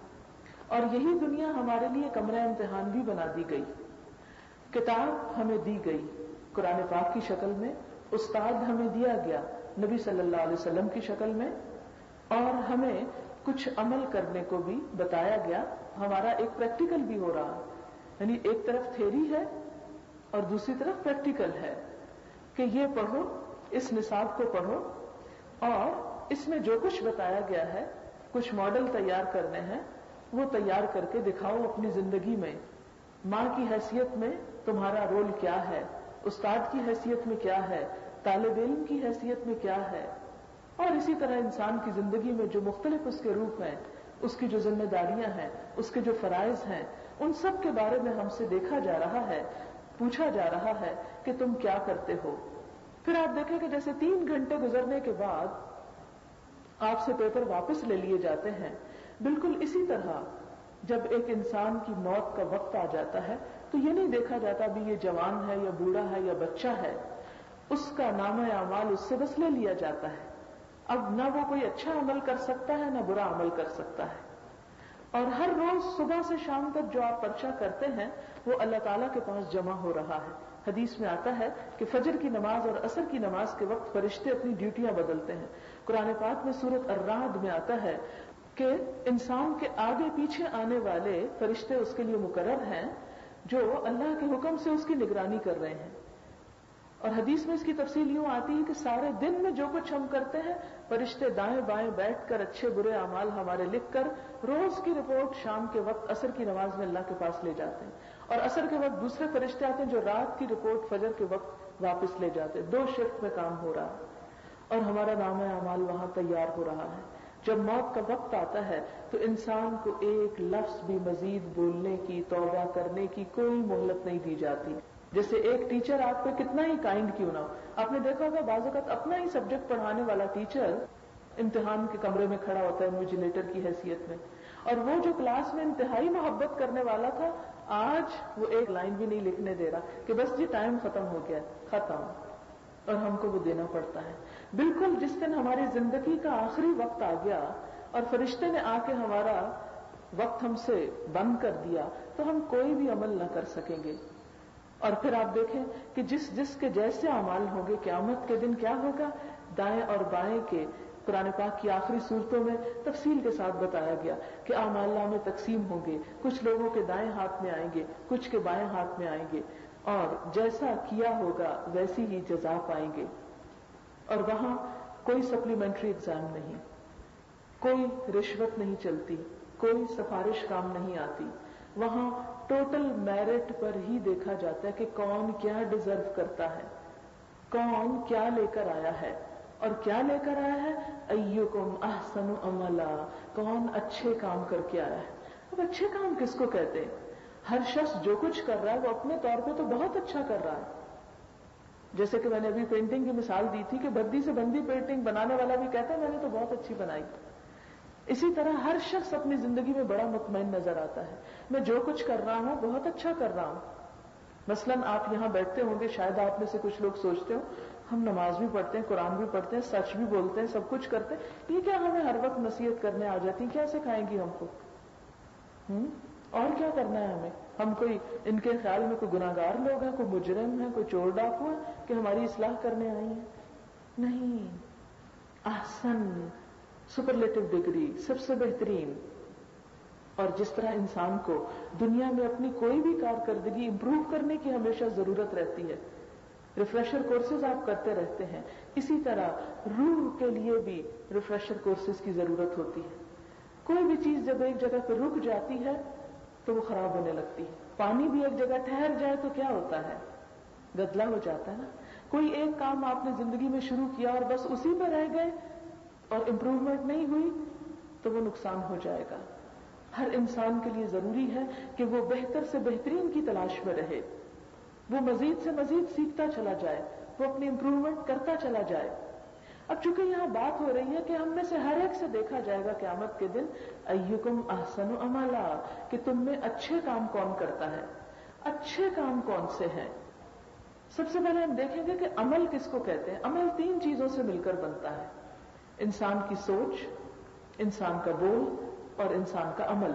اور یہی دنیا ہمارے لیے کمرہ امتحان بھی بنا دی گئی۔ کتاب ہمیں دی گئی قرآن پاک کی شکل میں، استاد ہمیں دیا گیا نبی صلی اللہ علیہ وسلم کی شکل میں، اور ہمیں کچھ عمل کرنے کو بھی بتایا گیا، ہمارا ایک پریکٹیکل بھی ہو رہا، یعنی ایک طرف تھیوری ہے اور دوسری طرف پریکٹیکل ہے کہ یہ پڑھو، اس نصاب کو پڑھو، اور اس میں جو کچھ بتایا گیا ہے، کچھ ماڈل تیار کرنے ہیں، وہ تیار کر کے دکھاؤ اپنی زندگی میں۔ ماں کی حیثیت میں تمہارا رول کیا ہے، استاد کی حیثیت میں کیا ہے، طالب علم کی حیثیت میں کیا ہے، اور اسی طرح انسان کی زندگی میں جو مختلف اس کے روپ ہیں، اس کی جو ذمہ داریاں ہیں، اس کے جو فرائض ہیں، ان سب کے بارے میں ہم سے دیکھا جا رہا ہے، پوچھا جا رہا ہے کہ تم کیا کرتے ہو۔ پھر آپ دیکھیں کہ جیسے تین گھنٹے گزرنے کے بعد آپ سے پیپر واپس لے لیے جاتے ہیں، بالکل اسی طرح جب ایک انسان کی موت کا وقت آ جاتا ہے تو یہ نہیں دیکھا جاتا بھی یہ جوان ہے یا بوڑھا ہے یا بچہ ہے، اس کا نامہ اعمال اس سے بس لے لیا جاتا ہے۔ اب نہ وہ کوئی اچھا عمل کر سکتا ہے نہ برا عمل کر سکتا ہے، اور ہر روز صبح سے شام تک جو آپ پرچہ کرتے ہیں وہ اللہ تعالیٰ کے پاس جمع ہو رہا ہے۔ حدیث میں آتا ہے کہ فجر کی نماز اور عصر کی نماز کے وقت فرشتے اپنی ڈیوٹیاں بدلتے ہیں۔ قرآن پاک میں سورۃ الرعد میں آتا ہے کہ انسان کے آگے پیچھے آنے والے فرشتے اس کے لیے مقرر ہیں جو اللہ کے حکم سے اس کی نگرانی کر رہے ہیں۔ اور حدیث میں اس کی تفصیل یوں آتی ہے کہ سارے دن میں جو کچھ ہم کرتے ہیں فرشتے دائیں بائیں بیٹھ کر اچھے برے اعمال ہمارے لکھ کر روز کی رپورٹ شام کے وقت عصر کی نماز میں اللہ کے پاس لے جاتے ہیں، اور عصر کے وقت دوسرے فرشتے آتے ہیں جو رات کی رپورٹ فجر کے وقت واپس لے جاتے ہیں۔ دو شفٹ میں کام ہو رہا ہے اور ہمارا نامہ اعمال وہاں تیار ہو رہا ہے۔ جب موت کا وقت آتا ہے تو انسان کو ایک لفظ بھی مزید بولنے کی، توبہ کرنے کی کوئی مہلت نہیں دی جاتی۔ جیسے ایک ٹیچر آپ پہ کتنا ہی کائنڈ کیوں نہ ہو، آپ نے دیکھا ہوگا بعض اوقات اپنا ہی سبجیکٹ پڑھانے والا ٹیچر امتحان کے کمرے میں کھڑا ہوتا ہے انویجیلیٹر کی حیثیت میں، اور وہ جو کلاس میں انتہائی محبت کرنے والا تھا آج وہ ایک لائن بھی نہیں لکھنے دے رہا کہ بس جی ٹائم ختم ہو گیا، ختم، اور ہم کو وہ دینا پڑتا ہے۔ بالکل جس دن ہماری زندگی کا آخری وقت آ گیا اور فرشتے نے آ کے ہمارا وقت ہم سے بند کر دیا تو ہم کوئی بھی عمل نہ کر سکیں گے۔ اور پھر آپ دیکھیں کہ جس جس کے جیسے اعمال ہوں گے قیامت کے دن کیا ہوگا، دائیں اور بائیں کے قرآن پاک کی آخری صورتوں میں تفصیل کے ساتھ بتایا گیا کہ اعمال نامے تقسیم ہوں گے، کچھ لوگوں کے دائیں ہاتھ میں آئیں گے، کچھ کے بائیں ہاتھ میں آئیں گے، اور جیسا کیا ہوگا ویسی ہی جزا پائیں گے. اور وہاں کوئی سپلیمنٹری ایگزام نہیں، کوئی رشوت نہیں چلتی، کوئی سفارش کام نہیں آتی. وہاں ٹوٹل میرٹ پر ہی دیکھا جاتا ہے کہ کون کیا ڈیزرو کرتا ہے، کون کیا لے کر آیا ہے. اور کیا لے کر آیا ہے؟ ایکم احسن عملا، کون اچھے کام کر کے آیا ہے. اب اچھے کام کس کو کہتے ہیں؟ ہر شخص جو کچھ کر رہا ہے وہ اپنے طور پہ تو بہت اچھا کر رہا ہے. جیسے کہ میں نے ابھی پینٹنگ کی مثال دی تھی کہ بدی سے بندی پینٹنگ بنانے والا بھی کہتا ہے میں نے تو بہت اچھی بنائی. اسی طرح ہر شخص اپنی زندگی میں بڑا مطمئن نظر آتا ہے، میں جو کچھ کر رہا ہوں بہت اچھا کر رہا ہوں. مثلاً آپ یہاں بیٹھتے ہوں گے، شاید آپ میں سے کچھ لوگ سوچتے ہو ہم نماز بھی پڑھتے ہیں، قرآن بھی پڑھتے ہیں، سچ بھی بولتے ہیں، سب کچھ کرتے ہیں، یہ کیا ہمیں ہر وقت نصیحت کرنے آ جاتی ہیں؟ کیا سکھائیں گی ہم کو؟ ہم؟ اور کیا کرنا ہے ہمیں؟ ہم کوئی ان کے خیال میں کوئی گناہگار لوگ ہیں، کوئی مجرم ہیں، کوئی چور ڈاکو ہیں کہ ہماری اصلاح کرنے آئی ہیں؟ نہیں. احسن، سپرلیٹو ڈگری، سب سے بہترین. اور جس طرح انسان کو دنیا میں اپنی کوئی بھی کارکردگی امپروو کرنے کی ہمیشہ ضرورت رہتی ہے، ریفریشر کورسز آپ کرتے رہتے ہیں، اسی طرح روح کے لیے بھی ریفریشر کورسز کی ضرورت ہوتی ہے. کوئی بھی چیز جب ایک جگہ پہ رک جاتی ہے تو وہ خراب ہونے لگتی ہے. پانی بھی ایک جگہ ٹھہر جائے تو کیا ہوتا ہے؟ گدلا ہو جاتا ہے نا. کوئی ایک کام آپ نے زندگی میں شروع کیا اور بس اسی پہ رہ گئے اور امپروومنٹ نہیں ہوئی تو وہ نقصان ہو جائے گا. ہر انسان کے لیے ضروری ہے کہ وہ بہتر سے بہترین کی تلاش میں رہے، وہ مزید سے مزید سیکھتا چلا جائے، وہ اپنی امپروومنٹ کرتا چلا جائے. اب چونکہ یہاں بات ہو رہی ہے کہ ہم میں سے ہر ایک سے دیکھا جائے گا قیامت کے دن ایکم احسن عملا، کہ تم میں اچھے کام کون کرتا ہے. اچھے کام کون سے ہیں؟ سب سے پہلے ہم دیکھیں گے کہ عمل کس کو کہتے ہیں. عمل تین چیزوں سے مل کر بنتا ہے، انسان کی سوچ، انسان کا بول اور انسان کا عمل.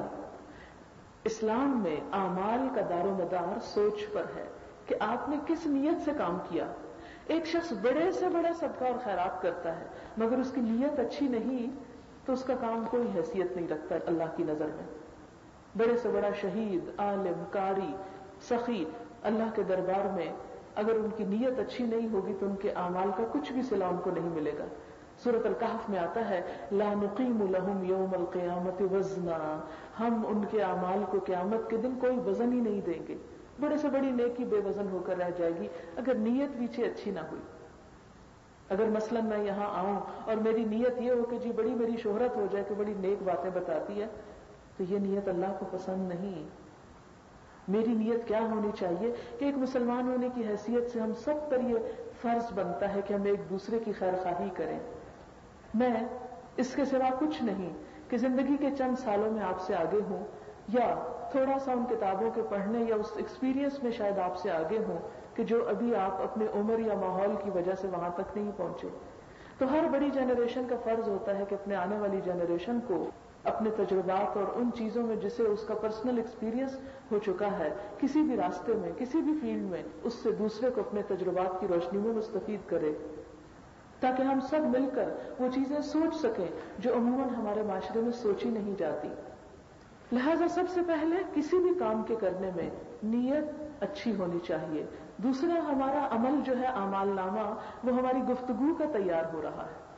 اسلام میں اعمال کا دار و مدار سوچ پر ہے کہ آپ نے کس نیت سے کام کیا. ایک شخص بڑے سے بڑا صدقہ اور خیرات کرتا ہے مگر اس کی نیت اچھی نہیں تو اس کا کام کوئی حیثیت نہیں رکھتا اللہ کی نظر میں. بڑے سے بڑا شہید، عالم، قاری، سخی اللہ کے دربار میں اگر ان کی نیت اچھی نہیں ہوگی تو ان کے اعمال کا کچھ بھی صلہ ان کو نہیں ملے گا. سورۃ الکہف میں آتا ہے لا نقیم لہم یوم القیامت وزنا، ہم ان کے اعمال کو قیامت کے دن کوئی وزن ہی نہیں دیں گے. بڑے سے بڑی نیکی بے وزن ہو کر رہ جائے گی اگر نیت پیچھے اچھی نہ ہوئی. اگر مثلا میں یہاں آؤں اور میری نیت یہ ہو کہ جی بڑی میری شہرت ہو جائے کہ بڑی نیک باتیں بتاتی ہے تو یہ نیت اللہ کو پسند نہیں. میری نیت کیا ہونی چاہیے کہ ایک مسلمان ہونے کی حیثیت سے ہم سب پر یہ فرض بنتا ہے کہ ہم ایک دوسرے کی خیر خواہی کریں. میں اس کے سوا کچھ نہیں کہ زندگی کے چند سالوں میں آپ سے آگے ہوں یا تھوڑا سا ان کتابوں کے پڑھنے یا اس ایکسپیرینس میں شاید آپ سے آگے ہوں کہ جو ابھی آپ اپنے عمر یا ماحول کی وجہ سے وہاں تک نہیں پہنچے. تو ہر بڑی جنریشن کا فرض ہوتا ہے کہ اپنے آنے والی جنریشن کو اپنے تجربات اور ان چیزوں میں جسے اس کا پرسنل ایکسپیرینس ہو چکا ہے کسی بھی راستے میں کسی بھی فیلڈ میں اس سے دوسرے کو اپنے تجربات کی روشنی میں مستفید کرے تاکہ ہم سب مل کر وہ چیزیں سوچ سکیں جو عموماً ہمارے معاشرے میں سوچی نہیں جاتی. لہذا سب سے پہلے کسی بھی کام کے کرنے میں نیت اچھی ہونی چاہیے. دوسرا ہمارا عمل جو ہے اعمال نامہ وہ ہماری گفتگو کا تیار ہو رہا ہے.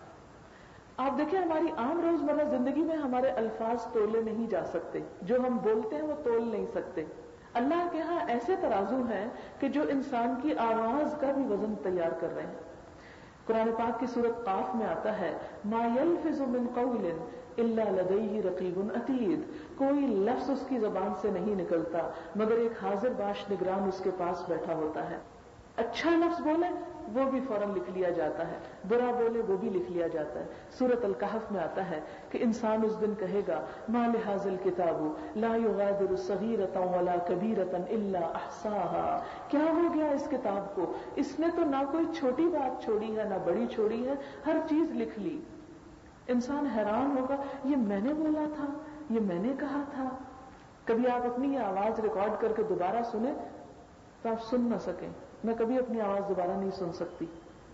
آپ دیکھیں ہماری عام روزمرہ زندگی میں ہمارے الفاظ تولے نہیں جا سکتے، جو ہم بولتے ہیں وہ تول نہیں سکتے. اللہ کے ہاں ایسے ترازو ہیں کہ جو انسان کی آواز کا بھی وزن تیار کر رہے ہیں. قرآن پاک کی سورۃ قاف میں آتا ہے ما یلفظ من قول الا لدیہ رقیب عتید، کوئی لفظ اس کی زبان سے نہیں نکلتا مگر ایک حاضر باش نگران اس کے پاس بیٹھا ہوتا ہے. اچھا لفظ بولے وہ بھی فوراً لکھ لیا جاتا ہے، برا بولے وہ بھی لکھ لیا جاتا ہے. سورۃ الکہف میں آتا ہے کہ انسان اس دن کہے گا ما لہذا الکتاب لا یغادر صغیرۃ ولا کبیرۃ الا احصاها، کیا ہو گیا اس کتاب کو، اس نے تو نہ کوئی چھوٹی بات چھوڑی ہے نہ بڑی چھوڑی ہے، ہر چیز لکھ لی. انسان حیران ہوگا یہ میں نے بولا تھا، یہ میں نے کہا تھا. کبھی آپ اپنی یہ آواز ریکارڈ کر کے دوبارہ سنیں تو آپ سن نہ سکیں. میں کبھی اپنی آواز دوبارہ نہیں سن سکتی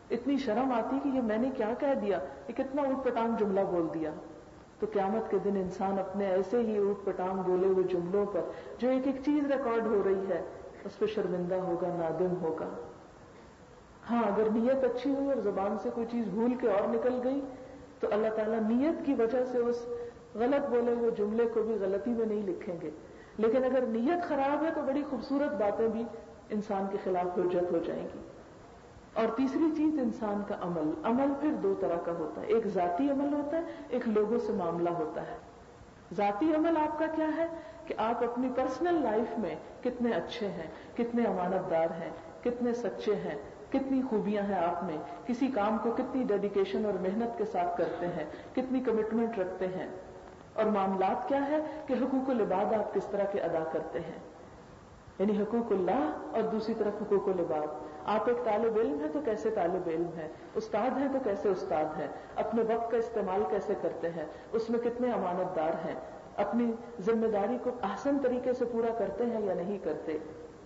اتنی شرم آتی کہ یہ میں نے کیا کہہ دیا، یہ کتنا اوٹ پٹانگ جملہ بول دیا. تو قیامت کے دن انسان اپنے ایسے ہی اوٹ پٹانگ بولے ہوئے جملوں پر جو ایک ایک چیز ریکارڈ ہو رہی ہے اس پہ شرمندہ ہوگا، نادم ہوگا. ہاں اگر نیت اچھی ہوئی اور زبان سے کوئی چیز بھول کے اور نکل گئی تو اللہ تعالیٰ نیت کی وجہ سے اس غلط بولے ہوئے جملے کو بھی غلطی میں نہیں لکھیں گے. لیکن اگر نیت خراب ہے تو بڑی خوبصورت باتیں بھی انسان کے خلاف حجت ہو جائیں گی. اور تیسری چیز انسان کا عمل. عمل پھر دو طرح کا ہوتا ہے، ایک ذاتی عمل ہوتا ہے، ایک لوگوں سے معاملہ ہوتا ہے. ذاتی عمل آپ کا کیا ہے کہ آپ اپنی پرسنل لائف میں کتنے اچھے ہیں، کتنے امانت دار ہیں، کتنے سچے ہیں، کتنی خوبیاں ہیں آپ میں، کسی کام کو کتنی ڈیڈیکیشن اور محنت کے ساتھ کرتے ہیں، کتنی کمٹمنٹ رکھتے ہیں. اور معاملات کیا ہے کہ حقوق العباد آپ کس طرح کے ادا کرتے ہیں، یعنی حقوق اللہ اور دوسری طرف حقوق العباد. آپ ایک طالب علم ہے تو کیسے طالب علم ہے، استاد ہیں تو کیسے استاد ہیں، اپنے وقت کا استعمال کیسے کرتے ہیں، اس میں کتنے امانت دار ہیں، اپنی ذمہ داری کو احسن طریقے سے پورا کرتے ہیں یا نہیں کرتے.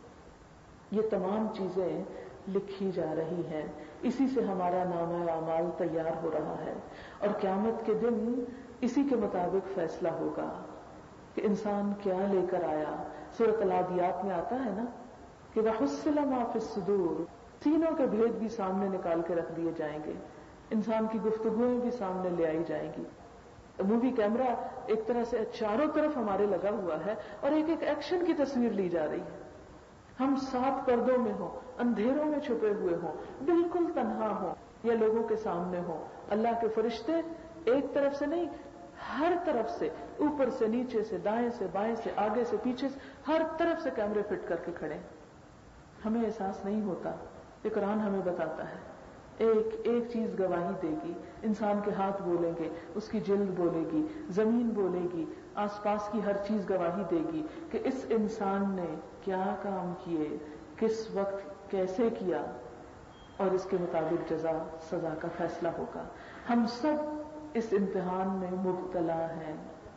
یہ تمام چیزیں لکھی جا رہی ہیں. اسی سے ہمارا نامہ اعمال تیار ہو رہا ہے اور قیامت کے دن اسی کے مطابق فیصلہ ہوگا کہ انسان کیا لے کر آیا. سورۃ العادیات میں آتا ہے نا کہ وَحُصِّلَ مَا فِي الصُّدُورِ، سینوں کے بھید بھی سامنے نکال کے رکھ دیے جائیں گے، انسان کی گفتگویں بھی سامنے لے آئی جائیں گی. مووی کیمرہ ایک طرح سے چاروں طرف ہمارے لگا ہوا ہے اور ایک ایک ایکشن کی تصویر لی جا رہی ہے. ہم سات پردوں میں ہوں، اندھیروں میں چھپے ہوئے ہوں، بالکل تنہا ہوں یا لوگوں کے سامنے ہوں، اللہ کے فرشتے ایک طرف سے نہیں، ہر طرف سے، اوپر سے نیچے سے، دائیں سے بائیں سے، آگے سے پیچھے سے، ہر طرف سے کیمرے فٹ کر کے کھڑے. ہمیں احساس نہیں ہوتا. یہ قرآن ہمیں بتاتا ہے ایک ایک چیز گواہی دے گی. انسان کے ہاتھ بولیں گے، اس کی جلد بولے گی، زمین بولے گی، آس پاس کی ہر چیز گواہی دے گی کہ اس انسان نے کیا کام کیے، کس وقت کیسے کیا، اور اس کے مطابق جزا سزا کا فیصلہ ہوگا. ہم سب اس امتحان میں مبتلا ہیں.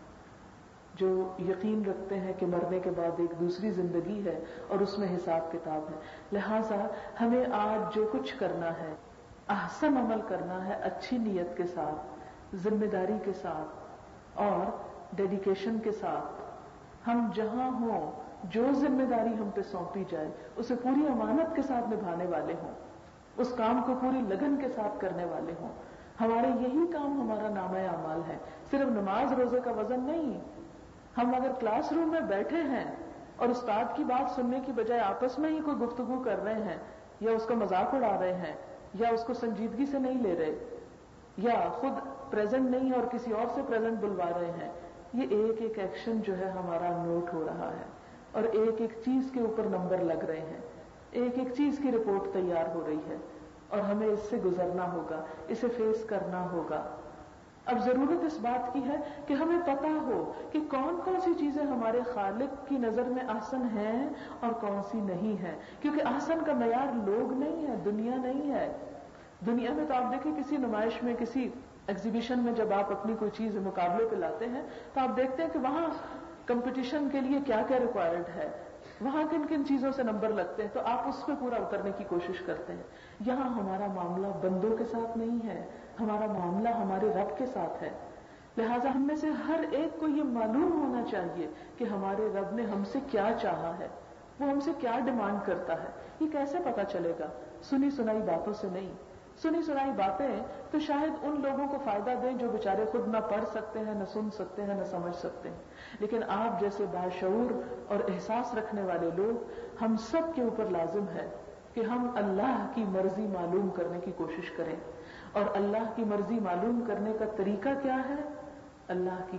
جو یقین رکھتے ہیں کہ مرنے کے بعد ایک دوسری زندگی ہے اور اس میں حساب کتاب ہے. لہذا ہمیں آج جو کچھ کرنا ہے، احسن عمل کرنا ہے، اچھی نیت کے ساتھ، ذمہ داری کے ساتھ اور ڈیڈیکیشن کے ساتھ. ہم جہاں ہوں، جو ذمہ داری ہم پہ سونپی جائے اسے پوری امانت کے ساتھ نبھانے والے ہوں، اس کام کو پوری لگن کے ساتھ کرنے والے ہوں. ہمارے یہی کام ہمارا نامہ اعمال ہے، صرف نماز روزے کا وزن نہیں. ہم اگر کلاس روم میں بیٹھے ہیں اور استاد کی بات سننے کی بجائے آپس میں ہی کوئی گفتگو کر رہے ہیں یا اس کا مذاق اڑا رہے ہیں یا اس کو سنجیدگی سے نہیں لے رہے یا خود پریزنٹ نہیں اور کسی اور سے پریزنٹ بلوا رہے ہیں، یہ ایک ایک ایکشن جو ہے ہمارا نوٹ ہو رہا ہے اور ایک ایک چیز کے اوپر نمبر لگ رہے ہیں، ایک ایک چیز کی رپورٹ تیار ہو رہی ہے اور ہمیں اس سے گزرنا ہوگا، اسے فیس کرنا ہوگا. اب ضرورت اس بات کی ہے کہ ہمیں پتا ہو کہ کون کون سی چیزیں ہمارے خالق کی نظر میں احسن ہیں اور کون سی نہیں ہیں. کیونکہ احسن کا معیار لوگ نہیں ہے، دنیا نہیں ہے. دنیا میں تو آپ دیکھیں کسی نمائش میں، کسی ایگزیبیشن میں جب آپ اپنی کوئی چیز مقابلے پہ لاتے ہیں تو آپ دیکھتے ہیں کہ وہاں کمپٹیشن کے لیے کیا کیا ریکوائرڈ ہے، وہاں کن کن چیزوں سے نمبر لگتے ہیں، تو آپ اس پہ پورا اترنے کی کوشش کرتے ہیں. یہاں ہمارا معاملہ بندوں کے ساتھ نہیں ہے، ہمارا معاملہ ہمارے رب کے ساتھ ہے. لہذا ہم میں سے ہر ایک کو یہ معلوم ہونا چاہیے کہ ہمارے رب نے ہم سے کیا چاہا ہے، وہ ہم سے کیا ڈیمانڈ کرتا ہے. یہ کیسے پتا چلے گا؟ سنی سنائی باتوں سے نہیں. سنی سنائی باتیں تو شاید ان لوگوں کو فائدہ دیں جو بیچارے خود نہ پڑھ سکتے ہیں، نہ سن سکتے ہیں، نہ سمجھ سکتے ہیں. لیکن آپ جیسے باشعور اور احساس رکھنے والے لوگ، ہم سب کے اوپر لازم ہے کہ ہم اللہ کی مرضی معلوم کرنے کی کوشش کریں. اور اللہ کی مرضی معلوم کرنے کا طریقہ کیا ہے؟ اللہ کی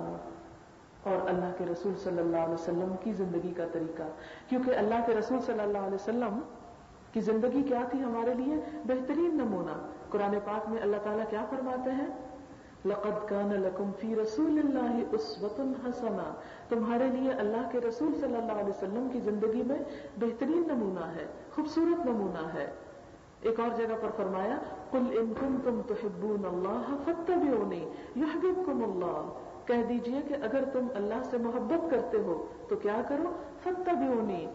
کتاب اور اللہ کے رسول صلی اللہ علیہ وسلم کی زندگی کا طریقہ. کیونکہ اللہ کے رسول صلی اللہ علیہ وسلم کی زندگی کیا تھی ہمارے لیے؟ بہترین نمونہ. قرآن پاک میں اللہ تعالیٰ کیا فرماتے ہیں؟ لَقَدْ كَانَ لَكُمْ فِي رَسُولِ اللَّهِ أُسْوَةٌ حَسَنَةٌ. تمہارے لیے اللہ کے رسول صلی اللہ علیہ وسلم کی زندگی میں بہترین نمونہ ہے، خوبصورت نمونہ ہے. ایک اور جگہ پر فرمایا قُلْ إِن كُنتُمْ تُحِبُّونَ اللَّهَ فَاتَّبِعُونِي يُحْبِبْكُمُ اللَّهُ. کہہ دیجئے کہ اگر تم اللہ سے محبت کرتے ہو تو کیا کرو؟ فَاتَّبِعُونِي،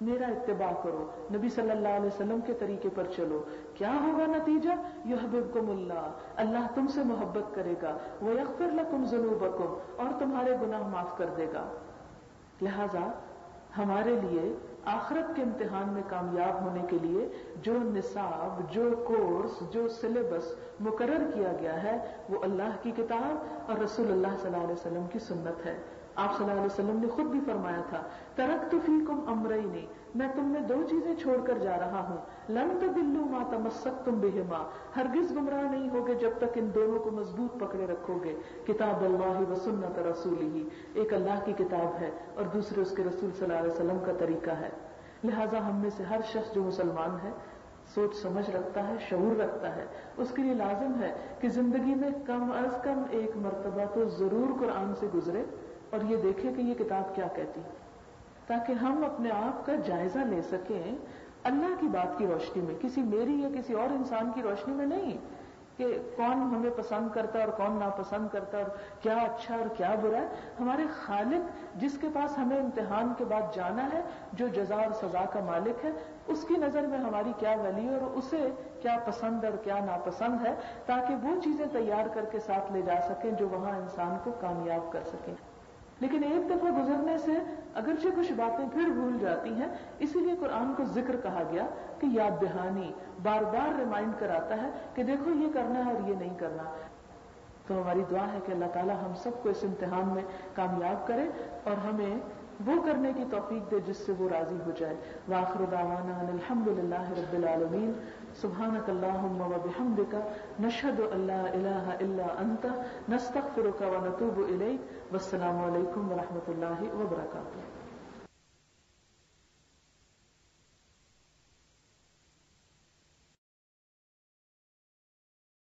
میرا اتباع کرو، نبی صلی اللہ علیہ وسلم کے طریقے پر چلو. کیا ہوگا نتیجہ؟ یحببکم اللہ، اللہ تم سے محبت کرے گا، ویغفر لکم ذنوبکم، اور تمہارے گناہ معاف کر دے گا. لہذا ہمارے لیے آخرت کے امتحان میں کامیاب ہونے کے لیے جو نصاب، جو کورس، جو سلیبس مقرر کیا گیا ہے وہ اللہ کی کتاب اور رسول اللہ صلی اللہ علیہ وسلم کی سنت ہے. آپ صلی اللہ علیہ وسلم نے خود بھی فرمایا تھا، ترکت فیکم امرین، میں تم میں دو چیزیں چھوڑ کر جا رہا ہوں، لن تضلوا ما تمسکتم بہما، ہرگز گمراہ نہیں ہوگے جب تک ان دونوں کو مضبوط پکڑے رکھو گے، کتاب اللہ و سنت رسولہ، ایک اللہ کی کتاب ہے اور دوسرے اس کے رسول صلی اللہ علیہ وسلم کا طریقہ ہے. لہذا ہم میں سے ہر شخص جو مسلمان ہے، سوچ سمجھ رکھتا ہے، شعور رکھتا ہے، اس کے لیے لازم ہے کہ زندگی میں کم از کم ایک مرتبہ تو ضرور قرآن سے گزرے اور یہ دیکھے کہ یہ کتاب کیا کہتی ہے، تاکہ ہم اپنے آپ کا جائزہ لے سکیں اللہ کی بات کی روشنی میں، کسی میری یا کسی اور انسان کی روشنی میں نہیں کہ کون ہمیں پسند کرتا ہے اور کون ناپسند کرتا ہے اور کیا اچھا اور کیا برا ہے. ہمارے خالق جس کے پاس ہمیں امتحان کے بعد جانا ہے، جو جزا اور سزا کا مالک ہے، اس کی نظر میں ہماری کیا ویلیو اور اسے کیا پسند اور کیا ناپسند ہے، تاکہ وہ چیزیں تیار کر کے ساتھ لے جا سکیں جو وہاں انسان کو کامیاب کر سکیں. لیکن ایک دفعہ گزرنے سے اگرچہ کچھ باتیں پھر بھول جاتی ہیں، اسی لیے قرآن کو ذکر کہا گیا کہ یاد دہانی، بار بار ریمائنڈ کراتا ہے کہ دیکھو یہ کرنا ہے اور یہ نہیں کرنا. تو ہماری دعا ہے کہ اللہ تعالی ہم سب کو اس امتحان میں کامیاب کرے اور ہمیں وہ کرنے کی توفیق دے جس سے وہ راضی ہو جائے. وآخر دعوانا ان الحمد للہ رب العالمین. سبحانک اللہم وبحمدک، نشہد ان لا الہ الا انت، نستغفرک ونتوب الیک. والسلام علیکم ورحمۃ اللہ وبرکاتہ.